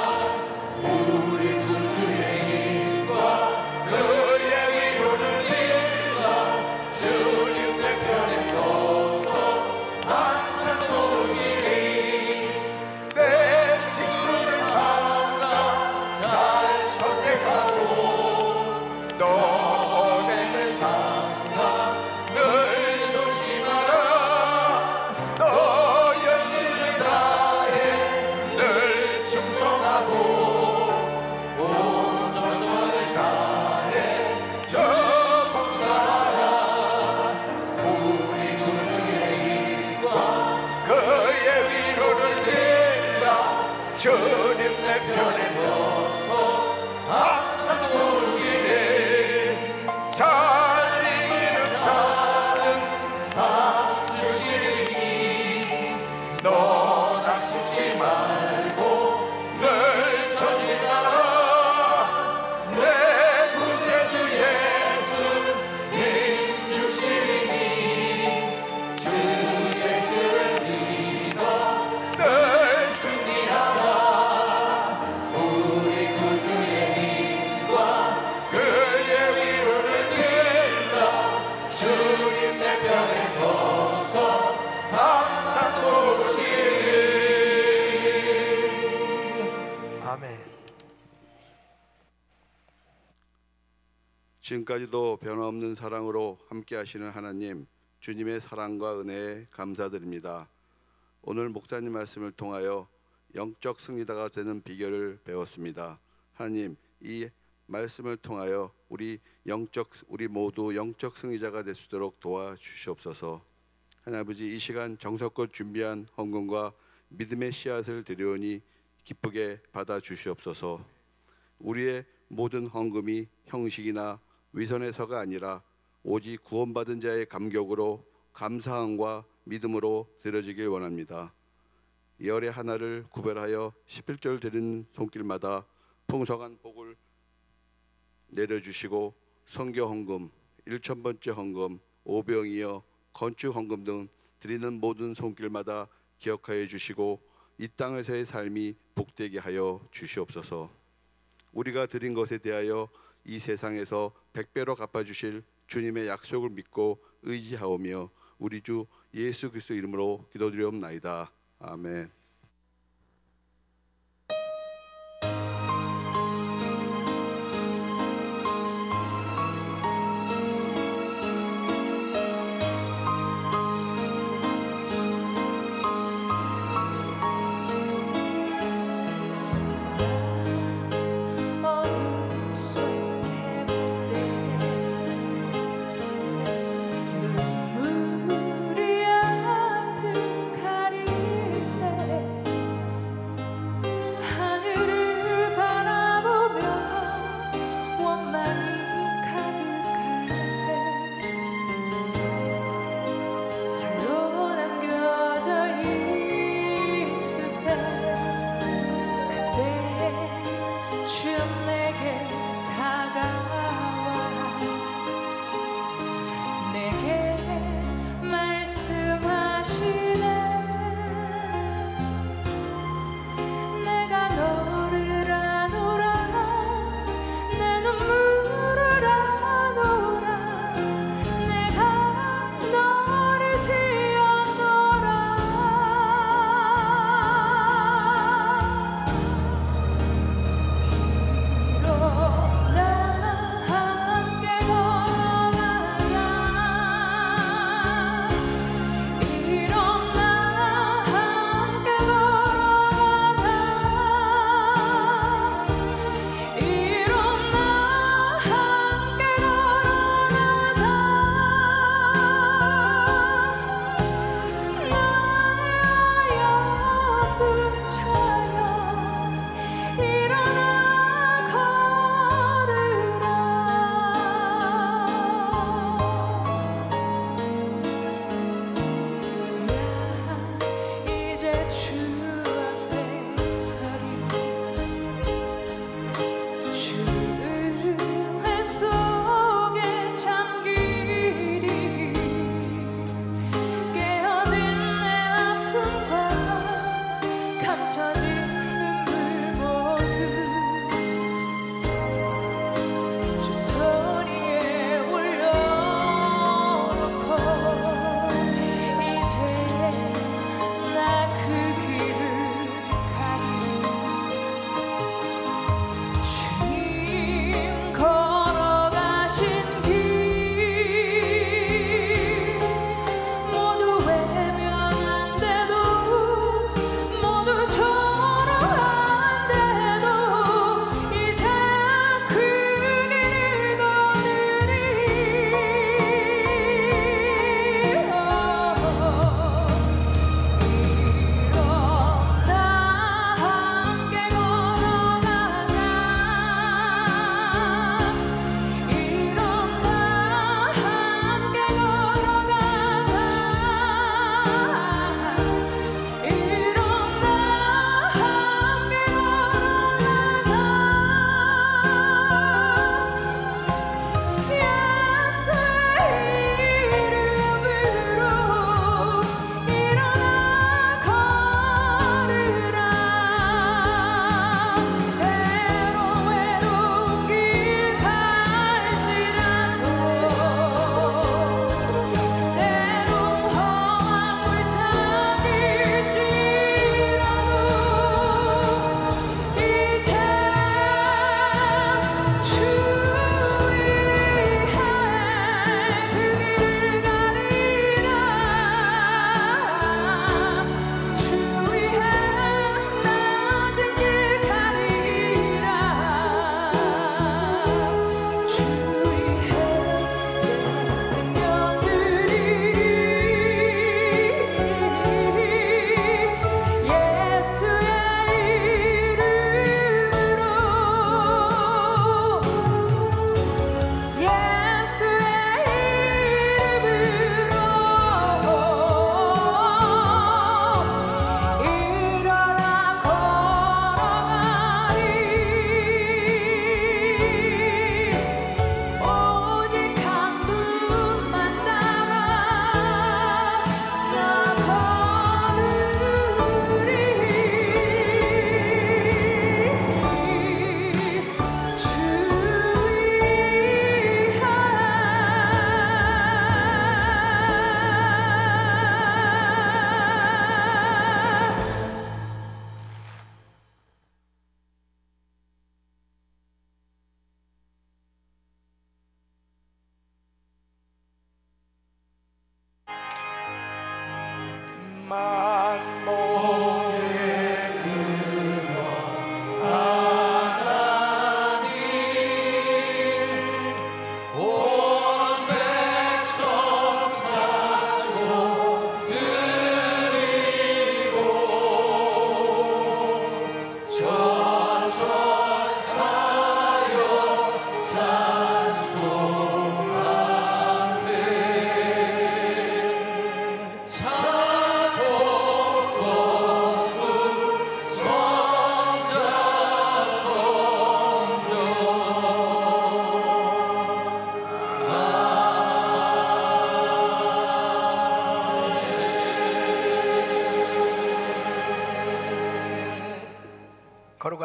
Speaker 4: 우리 구주의 힘과 그의 위로를 일러 주님 내 편에 서서 항상 도우시리. 내 친구를 삼가 잘 선택하고 너 언행을 삼가 늘 조심하라. 너 열심을 다해 늘 충성하고 주님 내 편에 서서 항상 도우시리. 잘 이기는 자는 상 주시리. 너 낙심치 말고 늘 전진하라. 내 구세주 예수 힘 주시리니 주 예수를 믿어 늘 승리하라.
Speaker 6: 지금까지도 변함없는 사랑으로 함께 하시는 하나님, 주님의 사랑과 은혜에 감사드립니다. 오늘 목사님 말씀을 통하여 영적 승리자가 되는 비결을 배웠습니다. 하나님, 이 말씀을 통하여 우리 모두 영적 승리자가 될 수 있도록 도와주시옵소서. 하나님 아버지, 이 시간 정성껏 준비한 헌금과 믿음의 씨앗을 드려오니 기쁘게 받아주시옵소서. 우리의 모든 헌금이 형식이나 위선에서가 아니라 오직 구원받은 자의 감격으로 감사함과 믿음으로 드려지길 원합니다. 열의 하나를 구별하여 11절 드리는 손길마다 풍성한 복을 내려주시고 선교 헌금, 1,000번째 헌금, 오병이어, 건축 헌금 등 드리는 모든 손길마다 기억하여 주시고 이 땅에서의 삶이 복되게 하여 주시옵소서. 우리가 드린 것에 대하여 이 세상에서 100배로 갚아주실 주님의 약속을 믿고 의지하오며 우리 주 예수 그리스도 이름으로 기도드리옵나이다. 아멘.
Speaker 7: 눈물이 앞을 가릴 때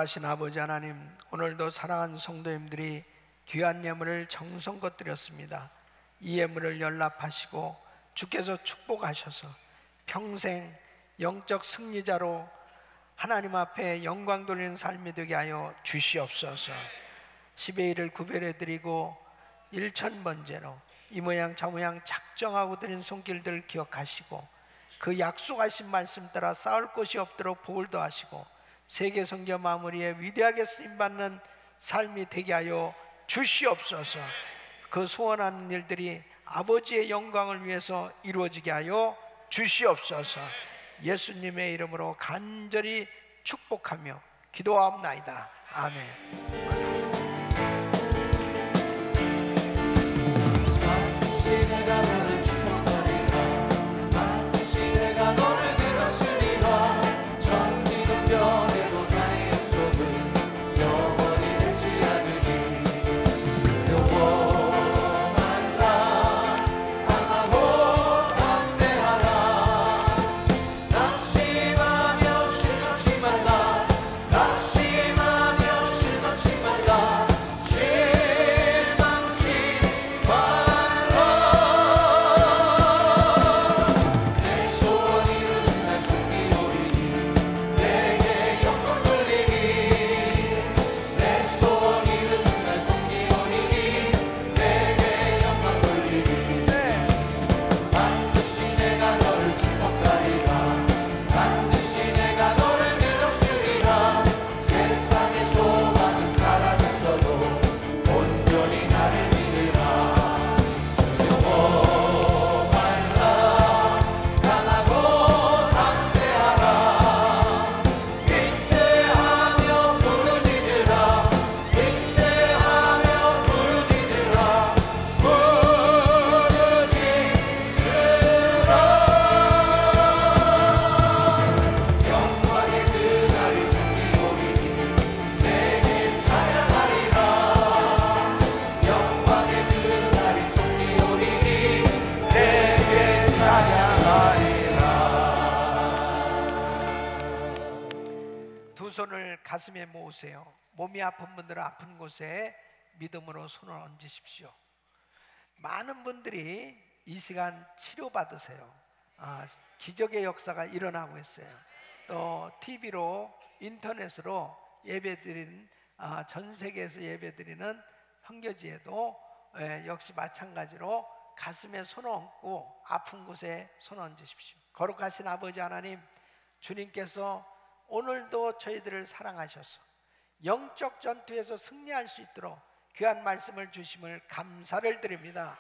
Speaker 4: 거룩하신 아버지 하나님, 오늘도 사랑하는 성도님들이 귀한 예물을 정성껏 드렸습니다. 이 예물을 연락하시고 주께서 축복하셔서 평생 영적 승리자로 하나님 앞에 영광 돌리는 삶이 되게 하여 주시옵소서. 10의 1을 구별해 드리고 1,000번째로 이 모양 저 모양 작정하고 드린 손길들 기억하시고 그 약속하신 말씀 따라 싸울 것이 없도록 복을 더하시고 세계 성교 마무리에 위대하게 쓰임받는 삶이 되게 하여 주시옵소서. 그 소원하는 일들이 아버지의 영광을 위해서 이루어지게 하여 주시옵소서. 예수님의 이름으로 간절히 축복하며 기도하옵나이다. 아멘.
Speaker 1: 내가 너를 축복하리라. 반드시 내가 너를 들었으리라. 천지는 변해도 나의 약속은 영원히 변치 않으니. 두려워 말라. 강하고 담대하라. 낙심하며 실망치 말라. 낙심하며 실망치 말라.
Speaker 4: 손을 가슴에 모으세요. 몸이 아픈 분들은 아픈 곳에 믿음으로 손을 얹으십시오. 많은 분들이 이 시간 치료받으세요. 기적의 역사가 일어나고 있어요. 또 TV로 인터넷으로 예배드리는 전 세계에서 예배드리는 선교지에도 역시 마찬가지로 가슴에 손을 얹고 아픈 곳에 손을 얹으십시오. 거룩하신 아버지 하나님, 주님께서 오늘도 저희들을 사랑하셔서 영적 전투에서 승리할 수 있도록 귀한 말씀을 주심을 감사를 드립니다.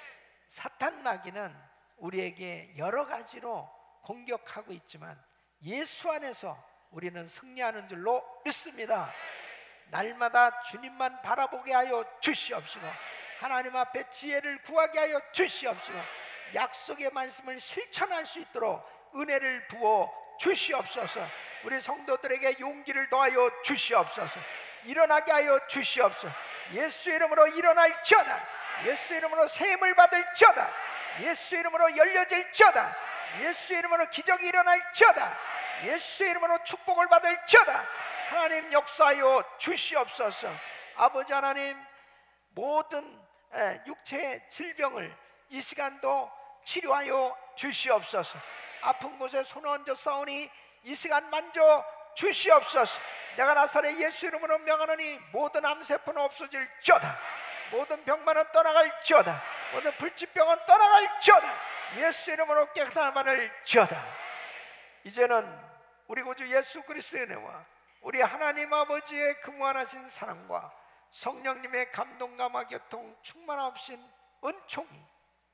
Speaker 4: 사탄 마귀는 우리에게 여러 가지로 공격하고 있지만 예수 안에서 우리는 승리하는 줄로 믿습니다. 날마다 주님만 바라보게 하여 주시옵시고 하나님 앞에 지혜를 구하게 하여 주시옵시고 약속의 말씀을 실천할 수 있도록 은혜를 부어 주시옵소서. 우리 성도들에게 용기를 더하여 주시옵소서. 일어나게 하여 주시옵소서. 예수 이름으로 일어날지어다. 예수 이름으로 세임을 받을지어다. 예수 이름으로 열려질지어다. 예수 이름으로 기적이 일어날지어다. 예수 이름으로 축복을 받을지어다. 하나님 역사하여 주시옵소서. 아버지 하나님, 모든 육체의 질병을 이 시간도 치료하여 주시옵소서. 아픈 곳에 손을 얹어 싸우니 이 시간 만져 주시옵소서. 내가 나사렛 예수 이름으로 명하노니 모든 암세포는 없어질지어다. 모든 병만은 떠나갈지어다. 모든 불치병은 떠나갈지어다. 예수 이름으로 깨끗한 받을지어다. 이제는 우리 구주 예수 그리스도의 은혜와 우리 하나님 아버지의 그 무한하신 사랑과 성령님의 감동감화 교통 충만하신 은총이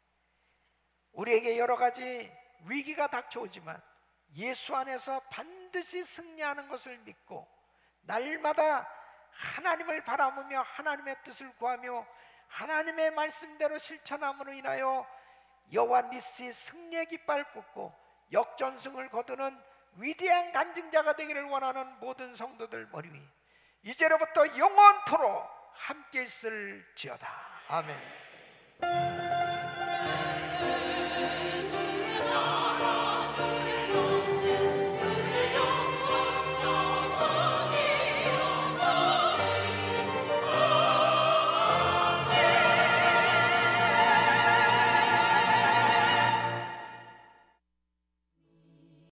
Speaker 4: 우리에게 여러 가지 위기가 닥쳐오지만 예수 안에서 반드시 승리하는 것을 믿고 날마다 하나님을 바라보며 하나님의 뜻을 구하며 하나님의 말씀대로 실천함으로 인하여 여호와 니시 승리의 깃발 꽂고 역전승을 거두는 위대한 간증자가 되기를 원하는 모든 성도들 머리 위 이제로부터 영원토록 함께 있을지어다. 아멘.